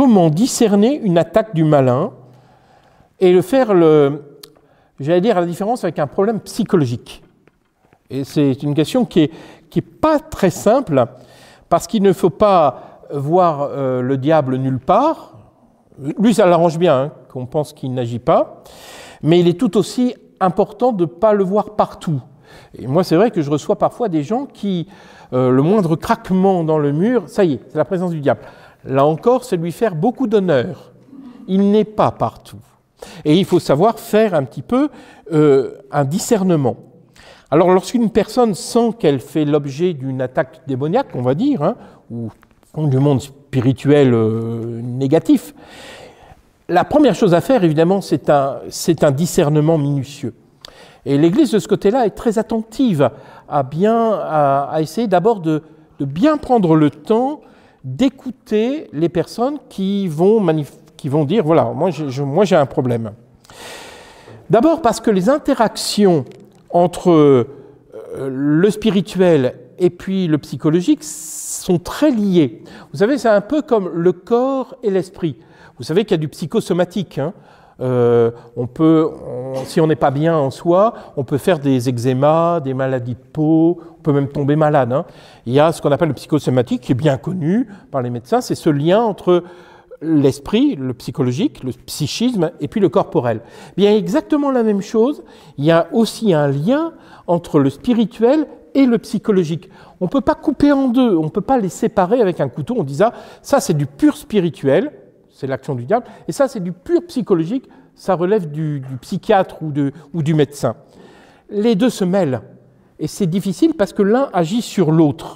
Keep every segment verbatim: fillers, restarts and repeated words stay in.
comment discerner une attaque du malin et le faire, le, j'allais dire, à la différence avec un problème psychologique. Et c'est une question qui n'est qui est pas très simple, parce qu'il ne faut pas voir euh, le diable nulle part. Lui, ça l'arrange bien, hein, qu'on pense qu'il n'agit pas, mais il est tout aussi important de ne pas le voir partout. Et moi, c'est vrai que je reçois parfois des gens qui, euh, le moindre craquement dans le mur, ça y est, c'est la présence du diable. Là encore, c'est lui faire beaucoup d'honneur. Il n'est pas partout. Et il faut savoir faire un petit peu euh, un discernement. Alors, lorsqu'une personne sent qu'elle fait l'objet d'une attaque démoniaque, on va dire, hein, ou du monde spirituel euh, négatif, la première chose à faire, évidemment, c'est un, c'est un discernement minutieux. Et l'Église, de ce côté-là, est très attentive à, bien, à, à essayer d'abord de, de bien prendre le temps d'écouter les personnes qui vont, manif- qui vont dire, voilà, moi j'ai, je, moi j'ai un problème. D'abord parce que les interactions entre euh, le spirituel et puis le psychologique sont très liées. Vous savez, c'est un peu comme le corps et l'esprit. Vous savez qu'il y a du psychosomatique. Hein. Euh, on peut, on, si on n'est pas bien en soi, on peut faire des eczémas, des maladies de peau, on peut même tomber malade. Hein. Il y a ce qu'on appelle le psychosomatique, qui est bien connu par les médecins, c'est ce lien entre l'esprit, le psychologique, le psychisme, et puis le corporel. Bien, exactement la même chose, il y a aussi un lien entre le spirituel et le psychologique. On ne peut pas couper en deux, on ne peut pas les séparer avec un couteau, on dit ça, ça c'est du pur spirituel, c'est l'action du diable, et ça c'est du pur psychologique, ça relève du, du psychiatre ou, de, ou du médecin. Les deux se mêlent, et c'est difficile parce que l'un agit sur l'autre.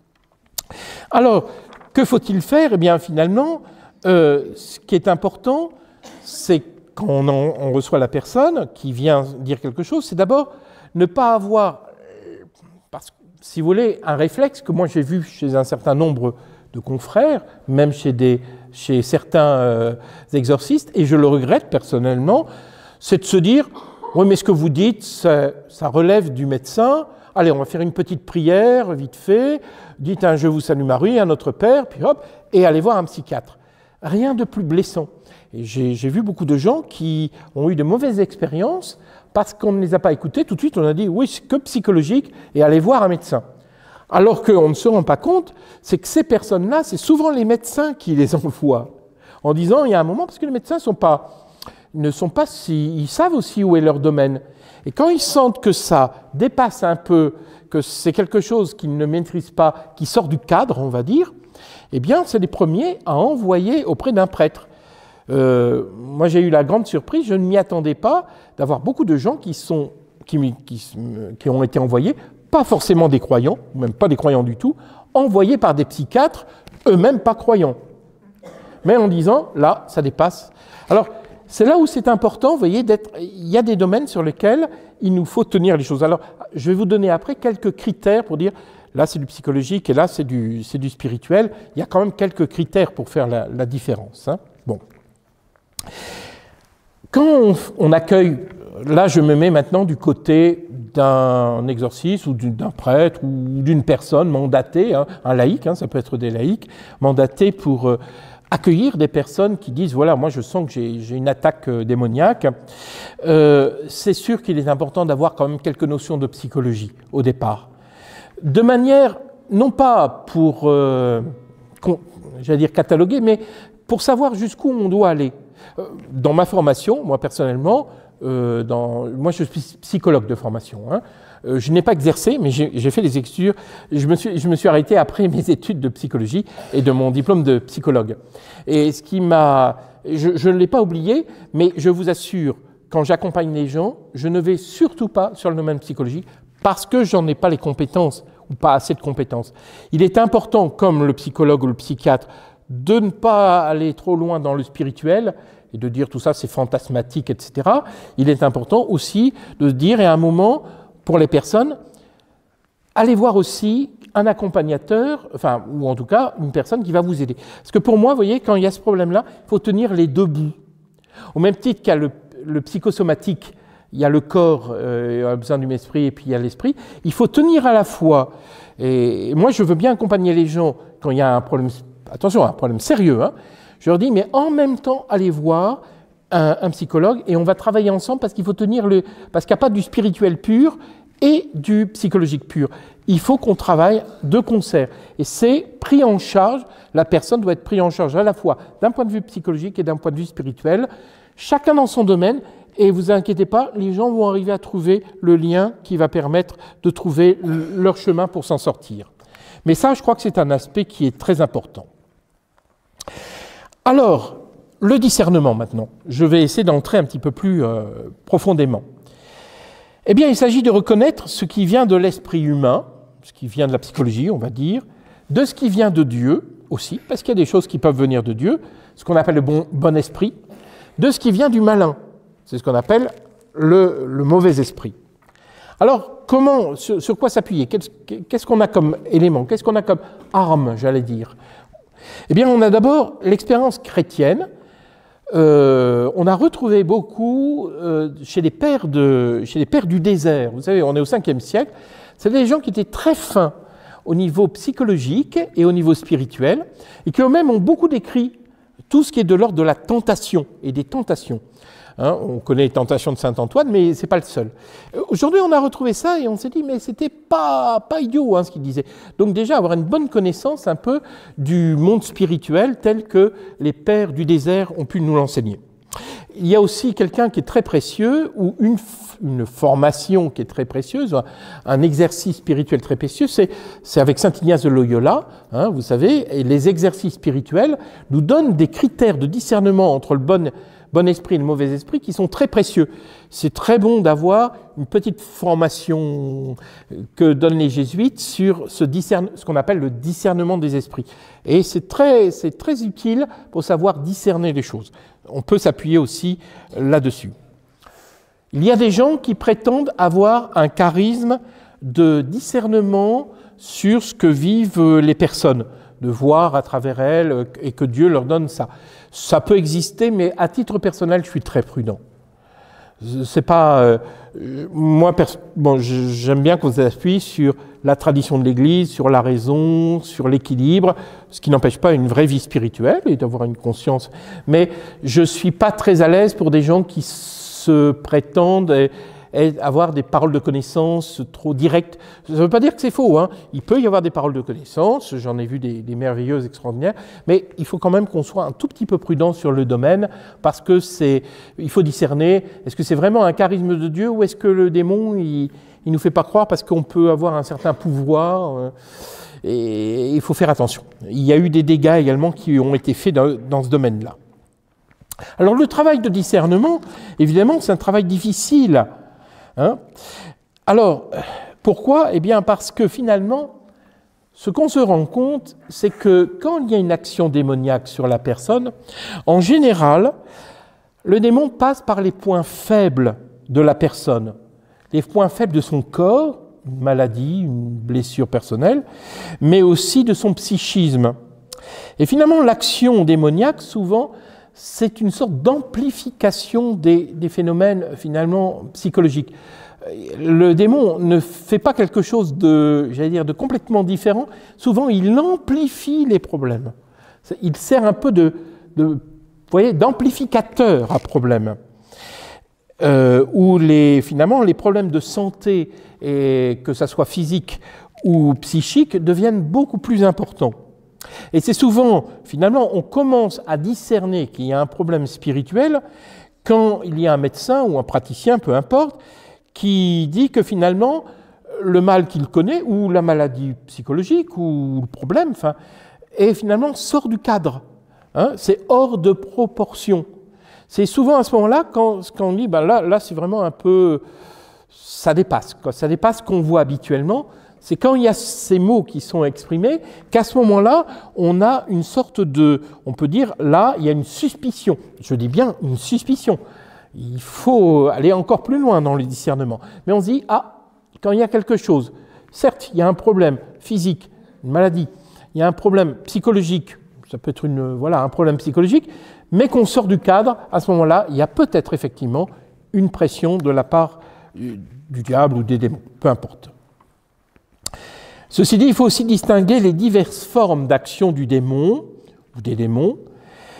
Alors, que faut-il faire? Eh bien, finalement, Euh, ce qui est important, c'est quand on, en, on reçoit la personne qui vient dire quelque chose, c'est d'abord ne pas avoir, parce que, si vous voulez, un réflexe que moi j'ai vu chez un certain nombre de confrères, même chez, des, chez certains euh, exorcistes, et je le regrette personnellement, c'est de se dire, oui mais ce que vous dites, ça, ça relève du médecin, allez on va faire une petite prière, vite fait, dites un « Je vous salue Marie », un « Notre Père », puis hop, et allez voir un psychiatre. Rien de plus blessant. Et j'ai, j'ai vu beaucoup de gens qui ont eu de mauvaises expériences parce qu'on ne les a pas écoutés. Tout de suite, on a dit oui, c'est que psychologique et allez voir un médecin. Alors qu'on ne se rend pas compte, c'est que ces personnes-là, c'est souvent les médecins qui les envoient. En disant, il y a un moment, parce que les médecins sont pas, ne sont pas si, ils savent aussi où est leur domaine. Et quand ils sentent que ça dépasse un peu, que c'est quelque chose qu'ils ne maîtrisent pas, qui sort du cadre, on va dire, eh bien, c'est les premiers à envoyer auprès d'un prêtre. Euh, moi, j'ai eu la grande surprise, je ne m'y attendais pas, d'avoir beaucoup de gens qui, sont, qui, qui, qui ont été envoyés, pas forcément des croyants, ou même pas des croyants du tout, envoyés par des psychiatres, eux-mêmes pas croyants. Mais en disant, là, ça dépasse. Alors, c'est là où c'est important, vous voyez, d'être. Il y a des domaines sur lesquels il nous faut tenir les choses. Alors, je vais vous donner après quelques critères pour dire, là c'est du psychologique et là c'est du, c'est du spirituel. Il y a quand même quelques critères pour faire la, la différence. Hein. Bon. Quand on, on accueille, là je me mets maintenant du côté d'un exorciste ou d'un prêtre ou d'une personne mandatée, hein, un laïc, hein, ça peut être des laïcs, mandatés pour euh, accueillir des personnes qui disent, voilà, moi je sens que j'ai, j'ai une attaque euh, démoniaque. Euh, c'est sûr qu'il est important d'avoir quand même quelques notions de psychologie au départ. De manière, non pas pour, euh, con, j'allais dire cataloguer, mais pour savoir jusqu'où on doit aller. Euh, dans ma formation, moi personnellement, euh, dans, moi je suis psychologue de formation. Hein. Euh, je n'ai pas exercé, mais j'ai, j'ai fait des études. Je me suis, je me suis arrêté après mes études de psychologie et de mon diplôme de psychologue. Et ce qui m'a, je, je ne l'ai pas oublié, mais je vous assure, quand j'accompagne les gens, je ne vais surtout pas sur le domaine psychologique parce que j'en ai pas les compétences ou pas assez de compétences. Il est important, comme le psychologue ou le psychiatre, de ne pas aller trop loin dans le spirituel et de dire tout ça c'est fantasmatique, et cetera. Il est important aussi de dire, et à un moment, pour les personnes, allez voir aussi un accompagnateur, enfin, ou en tout cas une personne qui va vous aider. Parce que pour moi, vous voyez, quand il y a ce problème-là, il faut tenir les deux bouts. Au même titre qu'il y a le, le psychosomatique, il y a le corps, euh, il a besoin du esprit, et puis il y a l'esprit. Il faut tenir à la fois. Et moi, je veux bien accompagner les gens quand il y a un problème, attention, un problème sérieux, hein. je leur dis, mais en même temps, allez voir un, un psychologue et on va travailler ensemble parce qu'il faut tenir le... parce qu'il n'y a pas du spirituel pur et du psychologique pur. Il faut qu'on travaille de concert. Et c'est pris en charge, la personne doit être prise en charge à la fois d'un point de vue psychologique et d'un point de vue spirituel, chacun dans son domaine, et vous inquiétez pas, les gens vont arriver à trouver le lien qui va permettre de trouver leur chemin pour s'en sortir. Mais ça, je crois que c'est un aspect qui est très important. Alors, le discernement maintenant. Je vais essayer d'entrer un petit peu plus euh, profondément. Eh bien, il s'agit de reconnaître ce qui vient de l'esprit humain, ce qui vient de la psychologie, on va dire, de ce qui vient de Dieu aussi, parce qu'il y a des choses qui peuvent venir de Dieu, ce qu'on appelle le bon, bon esprit, de ce qui vient du malin, c'est ce qu'on appelle le, le mauvais esprit. Alors, comment, sur, sur quoi s'appuyer? Qu'est-ce, qu'est-ce qu'on a comme élément? Qu'est-ce qu'on a comme arme, j'allais dire? Eh bien, on a d'abord l'expérience chrétienne. Euh, on a retrouvé beaucoup euh, chez, les pères de, chez les pères du désert. Vous savez, on est au cinquième siècle. C'est des gens qui étaient très fins au niveau psychologique et au niveau spirituel, et qui eux-mêmes ont beaucoup décrit tout ce qui est de l'ordre de la tentation et des tentations. Hein, on connaît les tentations de saint Antoine, mais ce n'est pas le seul. Aujourd'hui, on a retrouvé ça et on s'est dit, mais c'était pas, pas idiot hein, ce qu'il disait. Donc déjà, avoir une bonne connaissance un peu du monde spirituel tel que les pères du désert ont pu nous l'enseigner. Il y a aussi quelqu'un qui est très précieux, ou une, une formation qui est très précieuse, un exercice spirituel très précieux, c'est, c'est avec saint Ignace de Loyola, hein, vous savez, et les exercices spirituels nous donnent des critères de discernement entre le bon, bon esprit et le mauvais esprit qui sont très précieux. C'est très bon d'avoir une petite formation que donnent les jésuites sur ce, discerne, ce qu'on appelle le discernement des esprits. Et c'est très, c'est très utile pour savoir discerner les choses. On peut s'appuyer aussi là-dessus. Il y a des gens qui prétendent avoir un charisme de discernement sur ce que vivent les personnes, de voir à travers elles et que Dieu leur donne ça. Ça peut exister, mais à titre personnel, je suis très prudent. C'est pas euh, moi. Pers- bon, j'aime bien qu'on s'appuie sur la tradition de l'Église, sur la raison, sur l'équilibre, ce qui n'empêche pas une vraie vie spirituelle et d'avoir une conscience. Mais je suis pas très à l'aise pour des gens qui se prétendent et, et avoir des paroles de connaissance trop directes. Ça ne veut pas dire que c'est faux, hein. Il peut y avoir des paroles de connaissance, j'en ai vu des, des merveilleuses, extraordinaires, mais il faut quand même qu'on soit un tout petit peu prudent sur le domaine, parce que c'est, il faut discerner, est-ce que c'est vraiment un charisme de Dieu, ou est-ce que le démon, il ne nous fait pas croire parce qu'on peut avoir un certain pouvoir, euh, et il faut faire attention. Il y a eu des dégâts également qui ont été faits dans, dans ce domaine-là. Alors le travail de discernement, évidemment, c'est un travail difficile. Hein? Alors, pourquoi? Eh bien, parce que finalement, ce qu'on se rend compte, c'est que quand il y a une action démoniaque sur la personne, en général, le démon passe par les points faibles de la personne, les points faibles de son corps, une maladie, une blessure personnelle, mais aussi de son psychisme. Et finalement, l'action démoniaque, souvent, c'est une sorte d'amplification des, des phénomènes finalement psychologiques. Le démon ne fait pas quelque chose de, j'allais dire, de complètement différent. Souvent, il amplifie les problèmes. Il sert un peu de, de vous voyez, d'amplificateur à problème. Euh, où les, finalement, les problèmes de santé, et que ça soit physique ou psychique, deviennent beaucoup plus importants. Et c'est souvent, finalement, on commence à discerner qu'il y a un problème spirituel quand il y a un médecin ou un praticien, peu importe, qui dit que finalement, le mal qu'il connaît, ou la maladie psychologique, ou le problème, enfin, est finalement sort du cadre. Hein, c'est hors de proportion. C'est souvent à ce moment-là, quand, quand on dit, ben là, là c'est vraiment un peu, ça dépasse, quoi, ça dépasse ce qu'on voit habituellement. C'est quand il y a ces mots qui sont exprimés qu'à ce moment-là, on a une sorte de, on peut dire, là, il y a une suspicion. Je dis bien une suspicion. Il faut aller encore plus loin dans le discernement. Mais on se dit, ah, quand il y a quelque chose, certes, il y a un problème physique, une maladie, il y a un problème psychologique, ça peut être une, voilà, un problème psychologique, mais qu'on sort du cadre, à ce moment-là, il y a peut-être effectivement une pression de la part du diable ou des démons, peu importe. Ceci dit, il faut aussi distinguer les diverses formes d'action du démon, ou des démons,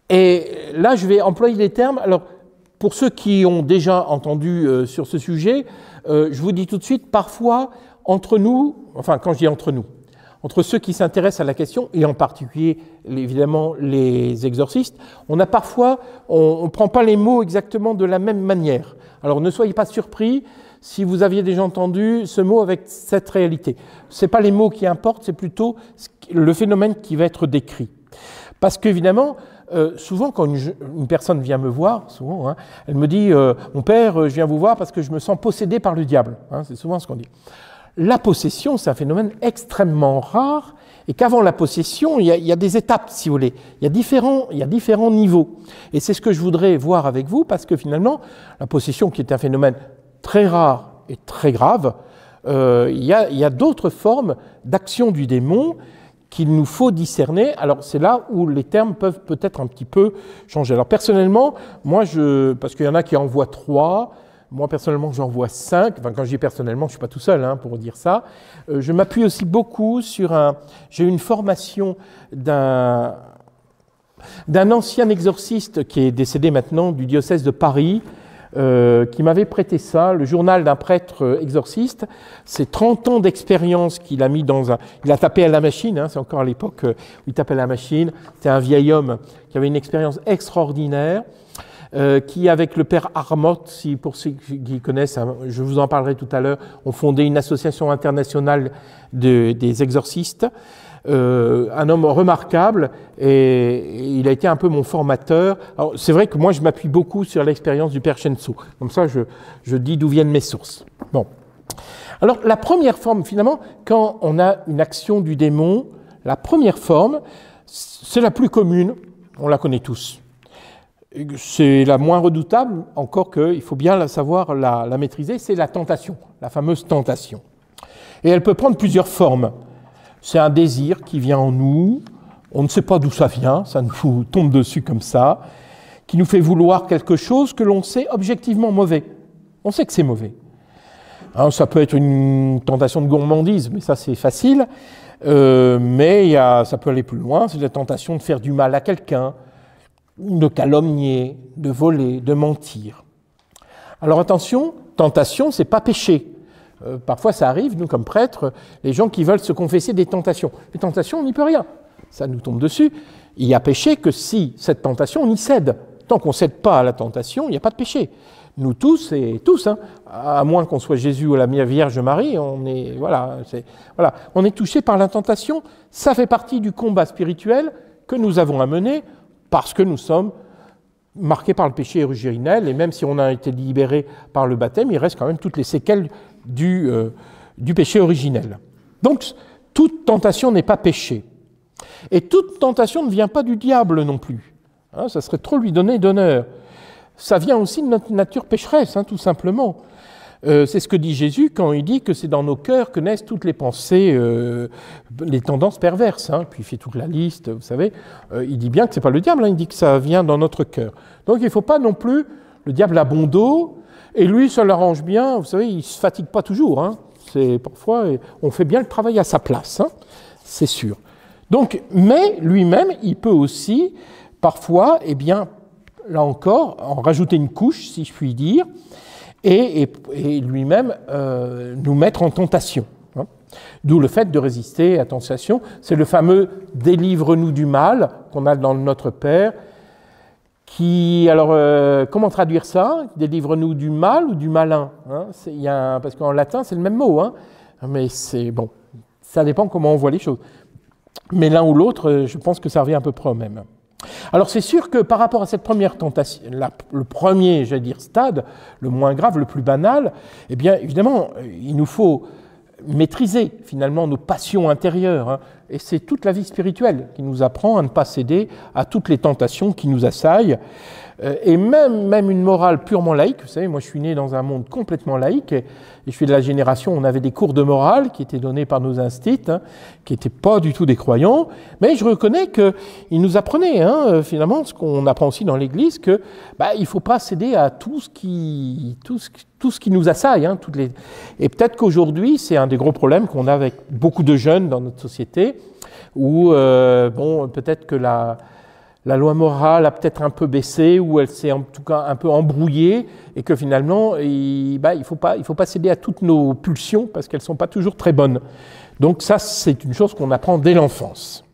Et là, je vais employer des termes. Alors, pour ceux qui ont déjà entendu euh, sur ce sujet, euh, je vous dis tout de suite, parfois, entre nous, enfin, quand je dis entre nous, entre ceux qui s'intéressent à la question, et en particulier, évidemment, les exorcistes, on a parfois, on ne prend pas les mots exactement de la même manière. Alors, ne soyez pas surpris si vous aviez déjà entendu ce mot avec cette réalité. Ce n'est pas les mots qui importent, c'est plutôt le phénomène qui va être décrit. Parce qu'évidemment, euh, souvent quand une, une personne vient me voir, souvent, hein, elle me dit euh, « Mon père, je viens vous voir parce que je me sens possédé par le diable hein, ». C'est souvent ce qu'on dit. La possession, c'est un phénomène extrêmement rare et qu'avant la possession, il y, a, il y a des étapes, si vous voulez. Il y a différents, il y a différents niveaux. Et c'est ce que je voudrais voir avec vous parce que finalement, la possession qui est un phénomène très rare et très grave, euh, il y a, il y a d'autres formes d'action du démon qu'il nous faut discerner. Alors c'est là où les termes peuvent peut-être un petit peu changer. Alors personnellement, moi je, parce qu'il y en a qui en voient trois, moi personnellement j'en vois cinq, enfin quand je dis personnellement, je ne suis pas tout seul hein, pour dire ça, euh, je m'appuie aussi beaucoup sur un, j'ai eu une formation d'un, d'un ancien exorciste qui est décédé maintenant du diocèse de Paris, Euh, qui m'avait prêté ça, le journal d'un prêtre euh, exorciste. C'est trente ans d'expérience qu'il a mis dans un... Il a tapé à la machine, hein, c'est encore à l'époque euh, où il tapait à la machine. C'était un vieil homme qui avait une expérience extraordinaire, euh, qui, avec le père Armotte, si pour ceux qui connaissent, hein, je vous en parlerai tout à l'heure, ont fondé une association internationale de, des exorcistes. Euh, un homme remarquable et il a été un peu mon formateur. Alors, c'est vrai que moi je m'appuie beaucoup sur l'expérience du père Chenso. Comme ça je, je dis d'où viennent mes sources. Bon. Alors la première forme finalement, quand on a une action du démon, la première forme, c'est la plus commune, on la connaît tous. C'est la moins redoutable, encore qu'il faut bien la savoir la, la maîtriser, c'est la tentation, la fameuse tentation. Et elle peut prendre plusieurs formes. C'est un désir qui vient en nous, on ne sait pas d'où ça vient, ça nous tombe dessus comme ça, qui nous fait vouloir quelque chose que l'on sait objectivement mauvais. On sait que c'est mauvais. Hein, ça peut être une tentation de gourmandise, mais ça c'est facile, euh, mais y a, ça peut aller plus loin, c'est la tentation de faire du mal à quelqu'un, de calomnier, de voler, de mentir. Alors attention, tentation, c'est pas péché. Euh, parfois, ça arrive, nous, comme prêtres, les gens qui veulent se confesser des tentations. Les tentations, on n'y peut rien. Ça nous tombe dessus. Il y a péché que si cette tentation, on y cède. Tant qu'on ne cède pas à la tentation, il n'y a pas de péché. Nous tous, et tous, hein, à moins qu'on soit Jésus ou la Vierge Marie, on est, voilà, c'est, voilà, on est touché par la tentation. Ça fait partie du combat spirituel que nous avons à mener parce que nous sommes marqués par le péché originel. Et même si on a été libéré par le baptême, il reste quand même toutes les séquelles Du, euh, du péché originel. Donc, toute tentation n'est pas péché. Et toute tentation ne vient pas du diable non plus. Hein, ça serait trop lui donner d'honneur. Ça vient aussi de notre nature pécheresse, hein, tout simplement. Euh, c'est ce que dit Jésus quand il dit que c'est dans nos cœurs que naissent toutes les pensées, euh, les tendances perverses. Hein, puis il fait toute la liste, vous savez. Euh, il dit bien que ce n'est pas le diable, hein, il dit que ça vient dans notre cœur. Donc il ne faut pas non plus le diable a bon dos. Et lui, ça l'arrange bien, vous savez, il ne se fatigue pas toujours. Hein. C'est, parfois, on fait bien le travail à sa place, hein, c'est sûr. Donc, mais lui-même, il peut aussi, parfois, eh bien, là encore, en rajouter une couche, si je puis dire, et, et, et lui-même euh, nous mettre en tentation. Hein. D'où le fait de résister à la tentation. C'est le fameux « délivre-nous du mal » qu'on a dans Notre Père. Qui, alors, euh, comment traduire ça? Délivre-nous du mal ou du malin hein c'est, y a un, parce qu'en latin, c'est le même mot, hein mais c'est bon, ça dépend comment on voit les choses. Mais l'un ou l'autre, je pense que ça revient à peu près au même. Alors, c'est sûr que par rapport à cette première tentation, la, le premier, j'allais dire, stade, le moins grave, le plus banal, eh bien, évidemment, il nous faut maîtriser finalement nos passions intérieures. Hein. Et c'est toute la vie spirituelle qui nous apprend à ne pas céder à toutes les tentations qui nous assaillent. Euh, et même, même une morale purement laïque, vous savez, moi je suis né dans un monde complètement laïque, et, et je suis de la génération où on avait des cours de morale qui étaient donnés par nos instits, hein, qui n'étaient pas du tout des croyants, mais je reconnais qu'ils nous apprenaient, hein, finalement, ce qu'on apprend aussi dans l'Église, qu'il bah, ne faut pas céder à tout ce qui, tout ce, tout ce qui nous assaille. Hein, toutes les... Et peut-être qu'aujourd'hui, c'est un des gros problèmes qu'on a avec beaucoup de jeunes dans notre société, où euh, bon, peut-être que la... la loi morale a peut-être un peu baissé, ou elle s'est en tout cas un peu embrouillée, et que finalement, il bah, ne faut pas, il faut pas céder à toutes nos pulsions, parce qu'elles ne sont pas toujours très bonnes. Donc ça, c'est une chose qu'on apprend dès l'enfance.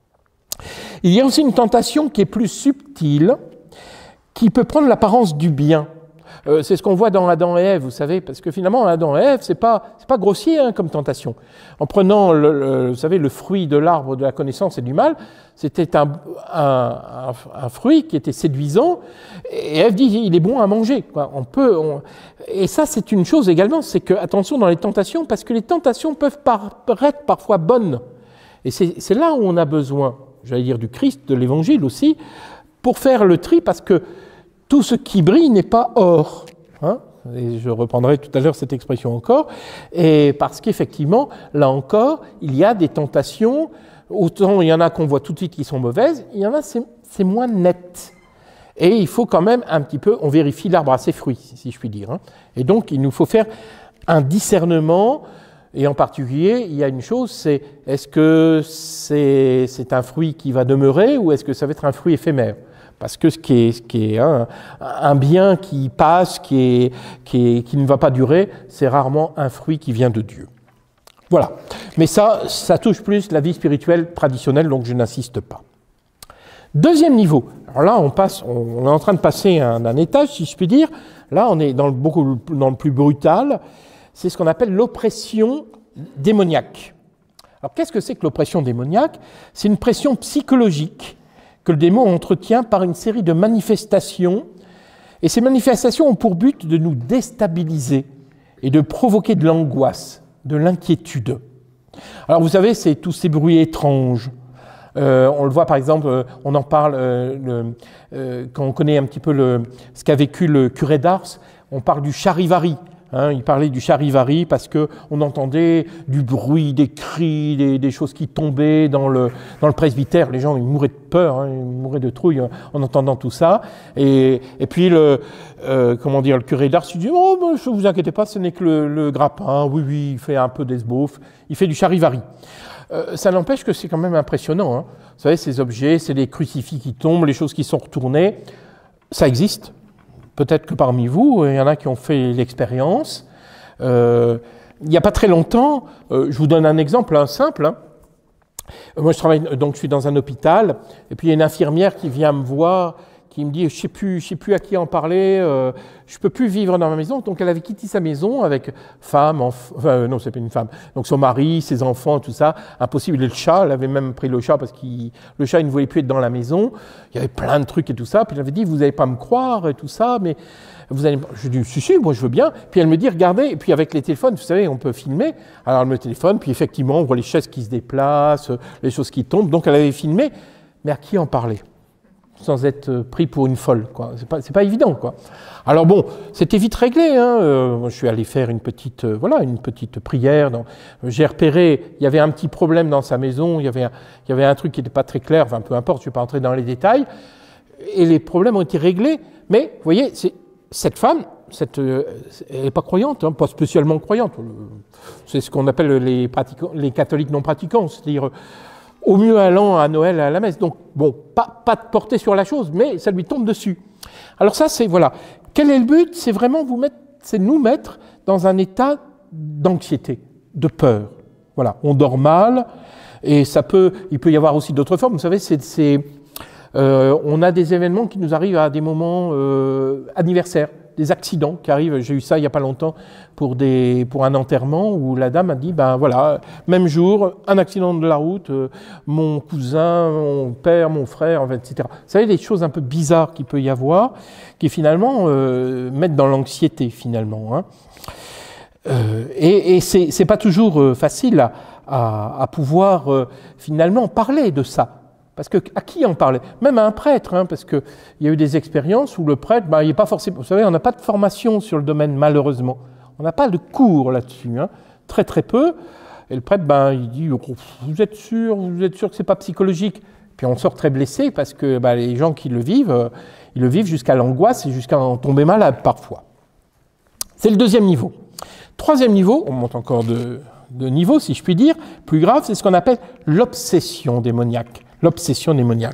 Il y a aussi une tentation qui est plus subtile, qui peut prendre l'apparence du bien. Euh, c'est ce qu'on voit dans Adam et Ève, vous savez, parce que finalement, Adam et Ève, c'est pas, c'est pas grossier hein, comme tentation. En prenant, le, le, vous savez, le fruit de l'arbre de la connaissance et du mal, c'était un, un, un, un fruit qui était séduisant, et Ève dit, il est bon à manger. Quoi. On peut, on... Et ça, c'est une chose également, c'est que, attention dans les tentations, parce que les tentations peuvent paraître parfois bonnes. Et c'est, c'est là où on a besoin, j'allais dire, du Christ, de l'Évangile aussi, pour faire le tri, parce que tout ce qui brille n'est pas or. Hein, et je reprendrai tout à l'heure cette expression encore. Et parce qu'effectivement, là encore, il y a des tentations. Autant il y en a qu'on voit tout de suite qui sont mauvaises, il y en a c'est, c'est moins net. Et il faut quand même un petit peu, on vérifie l'arbre à ses fruits, si je puis dire. Hein. Et donc, il nous faut faire un discernement. Et en particulier, il y a une chose, c'est est-ce que c'est, c'est un fruit qui va demeurer ou est-ce que ça va être un fruit éphémère ? Parce que ce qui est, ce qui est hein, un bien qui passe, qui, est, qui, est, qui ne va pas durer, c'est rarement un fruit qui vient de Dieu. Voilà. Mais ça, ça touche plus la vie spirituelle traditionnelle, donc je n'insiste pas. Deuxième niveau. Alors là, on, passe, on est en train de passer un, un étage, si je puis dire. Là, on est dans le, beaucoup, dans le plus brutal. C'est ce qu'on appelle l'oppression démoniaque. Alors, qu'est-ce que c'est que l'oppression démoniaque ? C'est une pression psychologique que le démon entretient par une série de manifestations, et ces manifestations ont pour but de nous déstabiliser et de provoquer de l'angoisse, de l'inquiétude. Alors vous savez, c'est tous ces bruits étranges. Euh, on le voit par exemple, euh, on en parle euh, le, euh, quand on connaît un petit peu le, ce qu'a vécu le curé d'Ars, on parle du charivari. Hein, il parlait du charivari parce qu'on entendait du bruit, des cris, des, des choses qui tombaient dans le, dans le presbytère. Les gens ils mouraient de peur, hein, ils mouraient de trouille en entendant tout ça. Et, et puis, le, euh, comment dire, le curé d'Ars, il dit « Oh, ben, ne vous inquiétez pas, ce n'est que le, le grappin. Oui, oui, il fait un peu d'esbaufe, il fait du charivari. Euh, » Ça n'empêche que c'est quand même impressionnant. Hein. Vous savez, ces objets, c'est les crucifix qui tombent, les choses qui sont retournées. Ça existe. Peut-être que parmi vous, il y en a qui ont fait l'expérience. Euh, il n'y a pas très longtemps, euh, je vous donne un exemple hein, simple. Hein. Moi, je travaille, donc je suis dans un hôpital, et puis il y a une infirmière qui vient me voir, qui me dit, je ne sais plus, je sais plus à qui en parler, euh, je ne peux plus vivre dans ma maison. Donc elle avait quitté sa maison avec femme, enf... enfin non, c'est pas une femme, donc son mari, ses enfants, tout ça, impossible. Et le chat, elle avait même pris le chat parce que le chat il ne voulait plus être dans la maison. Il y avait plein de trucs et tout ça. Puis elle avait dit, vous n'allez pas me croire et tout ça, mais vous allez. Je dis, si, si, moi je veux bien. Puis elle me dit, regardez, et puis avec les téléphones, vous savez, on peut filmer. Alors elle me téléphone, puis effectivement, on voit les chaises qui se déplacent, les choses qui tombent. Donc elle avait filmé, mais à qui en parler ? Sans être pris pour une folle, quoi. C'est pas, c'est pas évident, quoi. Alors bon, c'était vite réglé, hein. Euh, je suis allé faire une petite, euh, voilà, une petite prière. Dans, j'ai repéré, il y avait un petit problème dans sa maison, il y avait un, il y avait un truc qui n'était pas très clair, enfin peu importe, je ne vais pas entrer dans les détails, et les problèmes ont été réglés, mais vous voyez, c'est, cette femme, cette, euh, elle n'est pas croyante, hein, pas spécialement croyante, c'est ce qu'on appelle les, pratiquants, les catholiques non pratiquants, c'est-à-dire au mieux allant à Noël à la messe. Donc, bon, pas, pas de portée sur la chose, mais ça lui tombe dessus. Alors ça, c'est, voilà. Quel est le but ? C'est vraiment vous mettre, c'est nous mettre dans un état d'anxiété, de peur. Voilà, on dort mal, et ça peut, il peut y avoir aussi d'autres formes. Vous savez, c'est, c'est, euh, on a des événements qui nous arrivent à des moments euh, anniversaires, des accidents qui arrivent. J'ai eu ça il n'y a pas longtemps pour, des, pour un enterrement où la dame a dit, ben voilà, même jour, un accident de la route, euh, mon cousin, mon père, mon frère, et cetera. Vous savez, des choses un peu bizarres qu'il peut y avoir, qui finalement euh, mettent dans l'anxiété finalement. Hein. Euh, et et c'est, c'est pas toujours euh, facile à, à, à pouvoir euh, finalement parler de ça. Parce que à qui en parler ? Même à un prêtre, hein, parce qu'il y a eu des expériences où le prêtre, ben, il n'est pas forcément. Vous savez, on n'a pas de formation sur le domaine, malheureusement. On n'a pas de cours là-dessus, hein, très très peu. Et le prêtre, ben, il dit, oh, vous êtes sûr, vous êtes sûr que c'est pas psychologique ? Puis on sort très blessé parce que ben, les gens qui le vivent, euh, ils le vivent jusqu'à l'angoisse et jusqu'à en tomber malade parfois. C'est le deuxième niveau. Troisième niveau, on monte encore de, de niveau, si je puis dire, plus grave, c'est ce qu'on appelle l'obsession démoniaque. L'obsession démoniaque.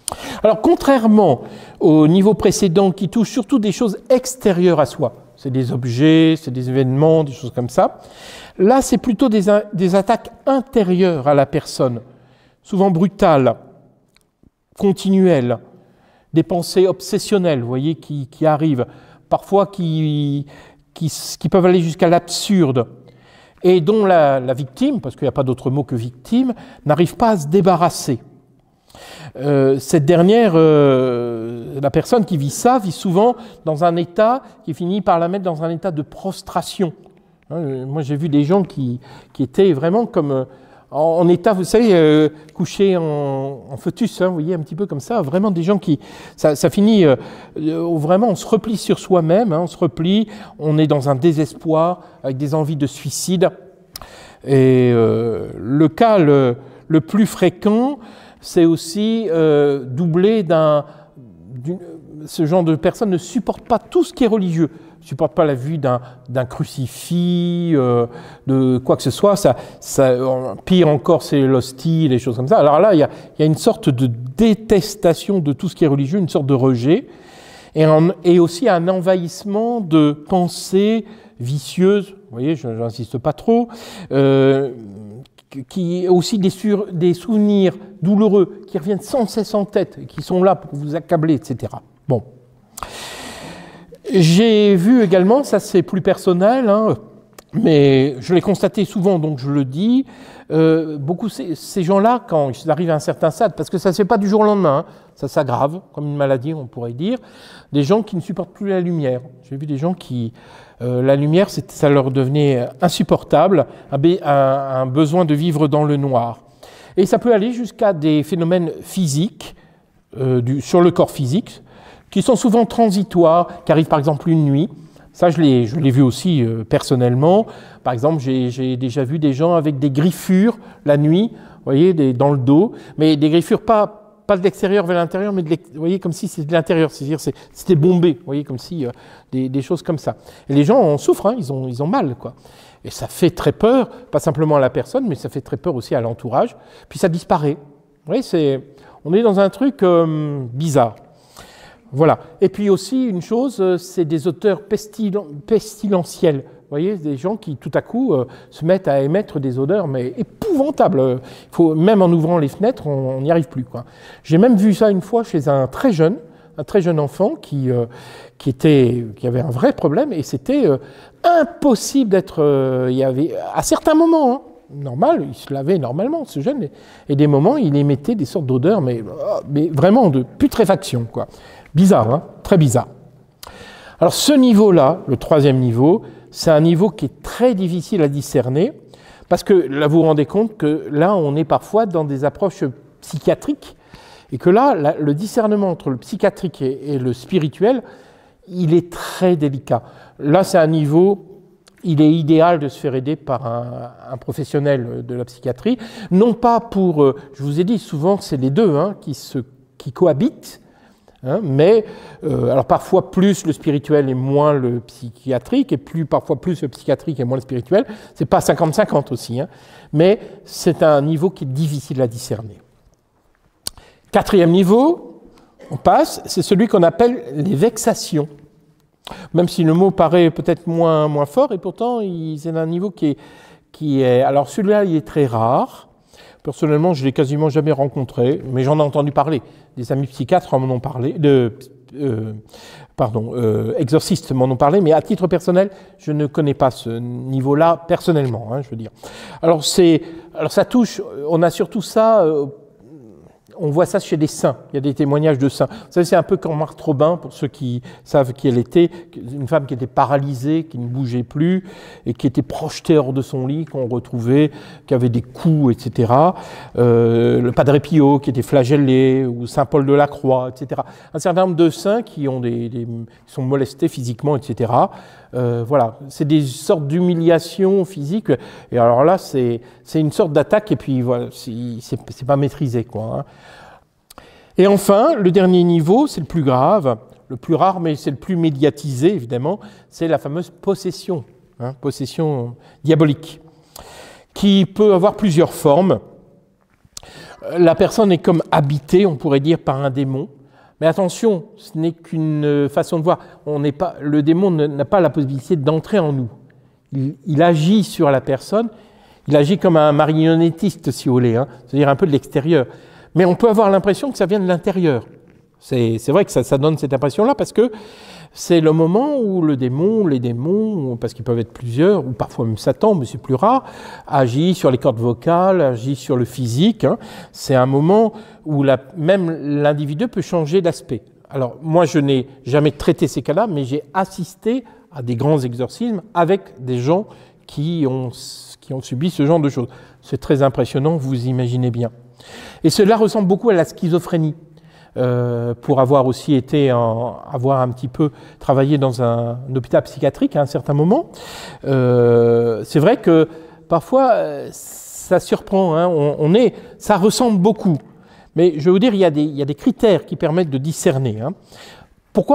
Alors, contrairement au niveau précédent qui touche surtout des choses extérieures à soi, c'est des objets, c'est des événements, des choses comme ça, là, c'est plutôt des, des attaques intérieures à la personne, souvent brutales, continuelles, des pensées obsessionnelles, vous voyez, qui, qui arrivent, parfois qui, qui, qui peuvent aller jusqu'à l'absurde, et dont la, la victime, parce qu'il n'y a pas d'autre mot que victime, n'arrive pas à se débarrasser. Euh, cette dernière, euh, la personne qui vit ça, vit souvent dans un état qui finit par la mettre dans un état de prostration. Hein, moi, j'ai vu des gens qui, qui étaient vraiment comme euh, en, en état, vous savez, euh, couchés en, en fœtus, hein, vous voyez, un petit peu comme ça. Vraiment des gens qui, ça, ça finit euh, euh, vraiment, on se replie sur soi-même, hein, on se replie, on est dans un désespoir avec des envies de suicide. Et euh, le cas le, le plus fréquent, c'est aussi euh, doublé d'un... Ce genre de personnes ne supportent pas tout ce qui est religieux, ne supportent pas la vue d'un, d'un crucifix, euh, de quoi que ce soit. Ça, ça, pire encore, c'est l'hostie, les choses comme ça. Alors là, il y a, il y a une sorte de détestation de tout ce qui est religieux, une sorte de rejet, et, un, et aussi un envahissement de pensées vicieuses. Vous voyez, je n'insiste pas trop. Euh, qui aussi des, sur, des souvenirs douloureux qui reviennent sans cesse en tête, qui sont là pour vous accabler, et cetera. Bon. J'ai vu également, ça c'est plus personnel, hein, mais je l'ai constaté souvent, donc je le dis, euh, beaucoup ces, ces gens-là, quand ils arrivent à un certain stade, parce que ça ne se fait pas du jour au lendemain, hein, ça s'aggrave, comme une maladie, on pourrait dire, des gens qui ne supportent plus la lumière. J'ai vu des gens qui... Euh, la lumière, ça leur devenait insupportable, un, un besoin de vivre dans le noir. Et ça peut aller jusqu'à des phénomènes physiques, euh, du, sur le corps physique, qui sont souvent transitoires, qui arrivent par exemple une nuit. Ça, je l'ai, je l'ai vu aussi euh, personnellement. Par exemple, j'ai, j'ai déjà vu des gens avec des griffures la nuit, vous voyez, des, dans le dos, mais des griffures pas... pas de l'extérieur vers l'intérieur, mais de vous voyez, comme si c'était de l'intérieur, c'est-à-dire c'est, c'était bombé, vous voyez, comme si euh, des, des choses comme ça. Et les gens en souffrent, hein, ils ont, ils ont mal, quoi. Et ça fait très peur, pas simplement à la personne, mais ça fait très peur aussi à l'entourage. Puis ça disparaît. Vous voyez, c'est, on est dans un truc euh, bizarre. Voilà. Et puis aussi, une chose, c'est des odeurs pestil- pestilentielles. Vous voyez, des gens qui, tout à coup, euh, se mettent à émettre des odeurs, mais épouvantables. Il faut, même en ouvrant les fenêtres, on n'y arrive plus, quoi. J'ai même vu ça une fois chez un très jeune, un très jeune enfant qui, euh, qui, était, qui avait un vrai problème, et c'était euh, impossible d'être... Euh, il y avait, à certains moments, hein, normal, il se lavait normalement, ce jeune, et, et des moments, il émettait des sortes d'odeurs, mais, mais vraiment de putréfaction, quoi. Bizarre, hein, très bizarre. Alors ce niveau-là, le troisième niveau, c'est un niveau qui est très difficile à discerner, parce que là, vous vous rendez compte que là, on est parfois dans des approches psychiatriques, et que là, la, le discernement entre le psychiatrique et, et le spirituel, il est très délicat. Là, c'est un niveau, il est idéal de se faire aider par un, un professionnel de la psychiatrie, non pas pour, euh, je vous ai dit, souvent, c'est les deux hein, qui, se, qui cohabitent, Hein, mais euh, alors parfois plus le spirituel et moins le psychiatrique, et plus parfois plus le psychiatrique et moins le spirituel. C'est pas cinquante cinquante aussi, hein, mais c'est un niveau qui est difficile à discerner. Quatrième niveau, on passe, c'est celui qu'on appelle les vexations. Même si le mot paraît peut-être moins, moins fort, et pourtant il, c'est un niveau qui est, qui est... Alors celui-là, il est très rare. Personnellement, je ne l'ai quasiment jamais rencontré, mais j'en ai entendu parler. Des amis psychiatres m'en ont parlé, de, euh, pardon, euh, exorcistes m'en ont parlé, mais à titre personnel, je ne connais pas ce niveau-là personnellement, hein, je veux dire. Alors, c'est, alors ça touche, on a surtout ça, euh, on voit ça chez des saints, il y a des témoignages de saints. Vous savez, c'est un peu comme Marthe Robin, pour ceux qui savent qui elle était, une femme qui était paralysée, qui ne bougeait plus, et qui était projetée hors de son lit, qu'on retrouvait, qui avait des coups, et cetera. Euh, le Padre Pio, qui était flagellé, ou Saint Paul de la Croix, et cetera. Un certain nombre de saints qui, ont des, des, qui sont molestés physiquement, et cetera. Euh, voilà, c'est des sortes d'humiliations physiques, et alors là, c'est, c'est une sorte d'attaque, et puis voilà, c'est, c'est, c'est pas maîtrisé, quoi, hein. Et enfin, le dernier niveau, c'est le plus grave, le plus rare, mais c'est le plus médiatisé, évidemment, c'est la fameuse possession, hein, possession diabolique, qui peut avoir plusieurs formes. La personne est comme habitée, on pourrait dire, par un démon. Mais attention, ce n'est qu'une façon de voir. On n'est pas, le démon n'a pas la possibilité d'entrer en nous. Il, il agit sur la personne, il agit comme un marionnettiste, si vous voulez, hein, c'est-à-dire un peu de l'extérieur. Mais on peut avoir l'impression que ça vient de l'intérieur. C'est, c'est vrai que ça, ça donne cette impression-là, parce que c'est le moment où le démon, les démons, parce qu'ils peuvent être plusieurs, ou parfois même Satan, mais c'est plus rare, agit sur les cordes vocales, agit sur le physique. Hein. C'est un moment où la, même l'individu peut changer d'aspect. Alors, moi, je n'ai jamais traité ces cas-là, mais j'ai assisté à des grands exorcismes avec des gens qui ont, qui ont subi ce genre de choses. C'est très impressionnant, vous imaginez bien. Et cela ressemble beaucoup à la schizophrénie. Euh, pour avoir aussi été, en, avoir un petit peu travaillé dans un, un hôpital psychiatrique à un certain moment. Euh, c'est vrai que parfois, ça surprend, hein, on, on est, ça ressemble beaucoup. Mais je vais vous dire, il y a des, il y a des critères qui permettent de discerner. Hein. Pourquoi ?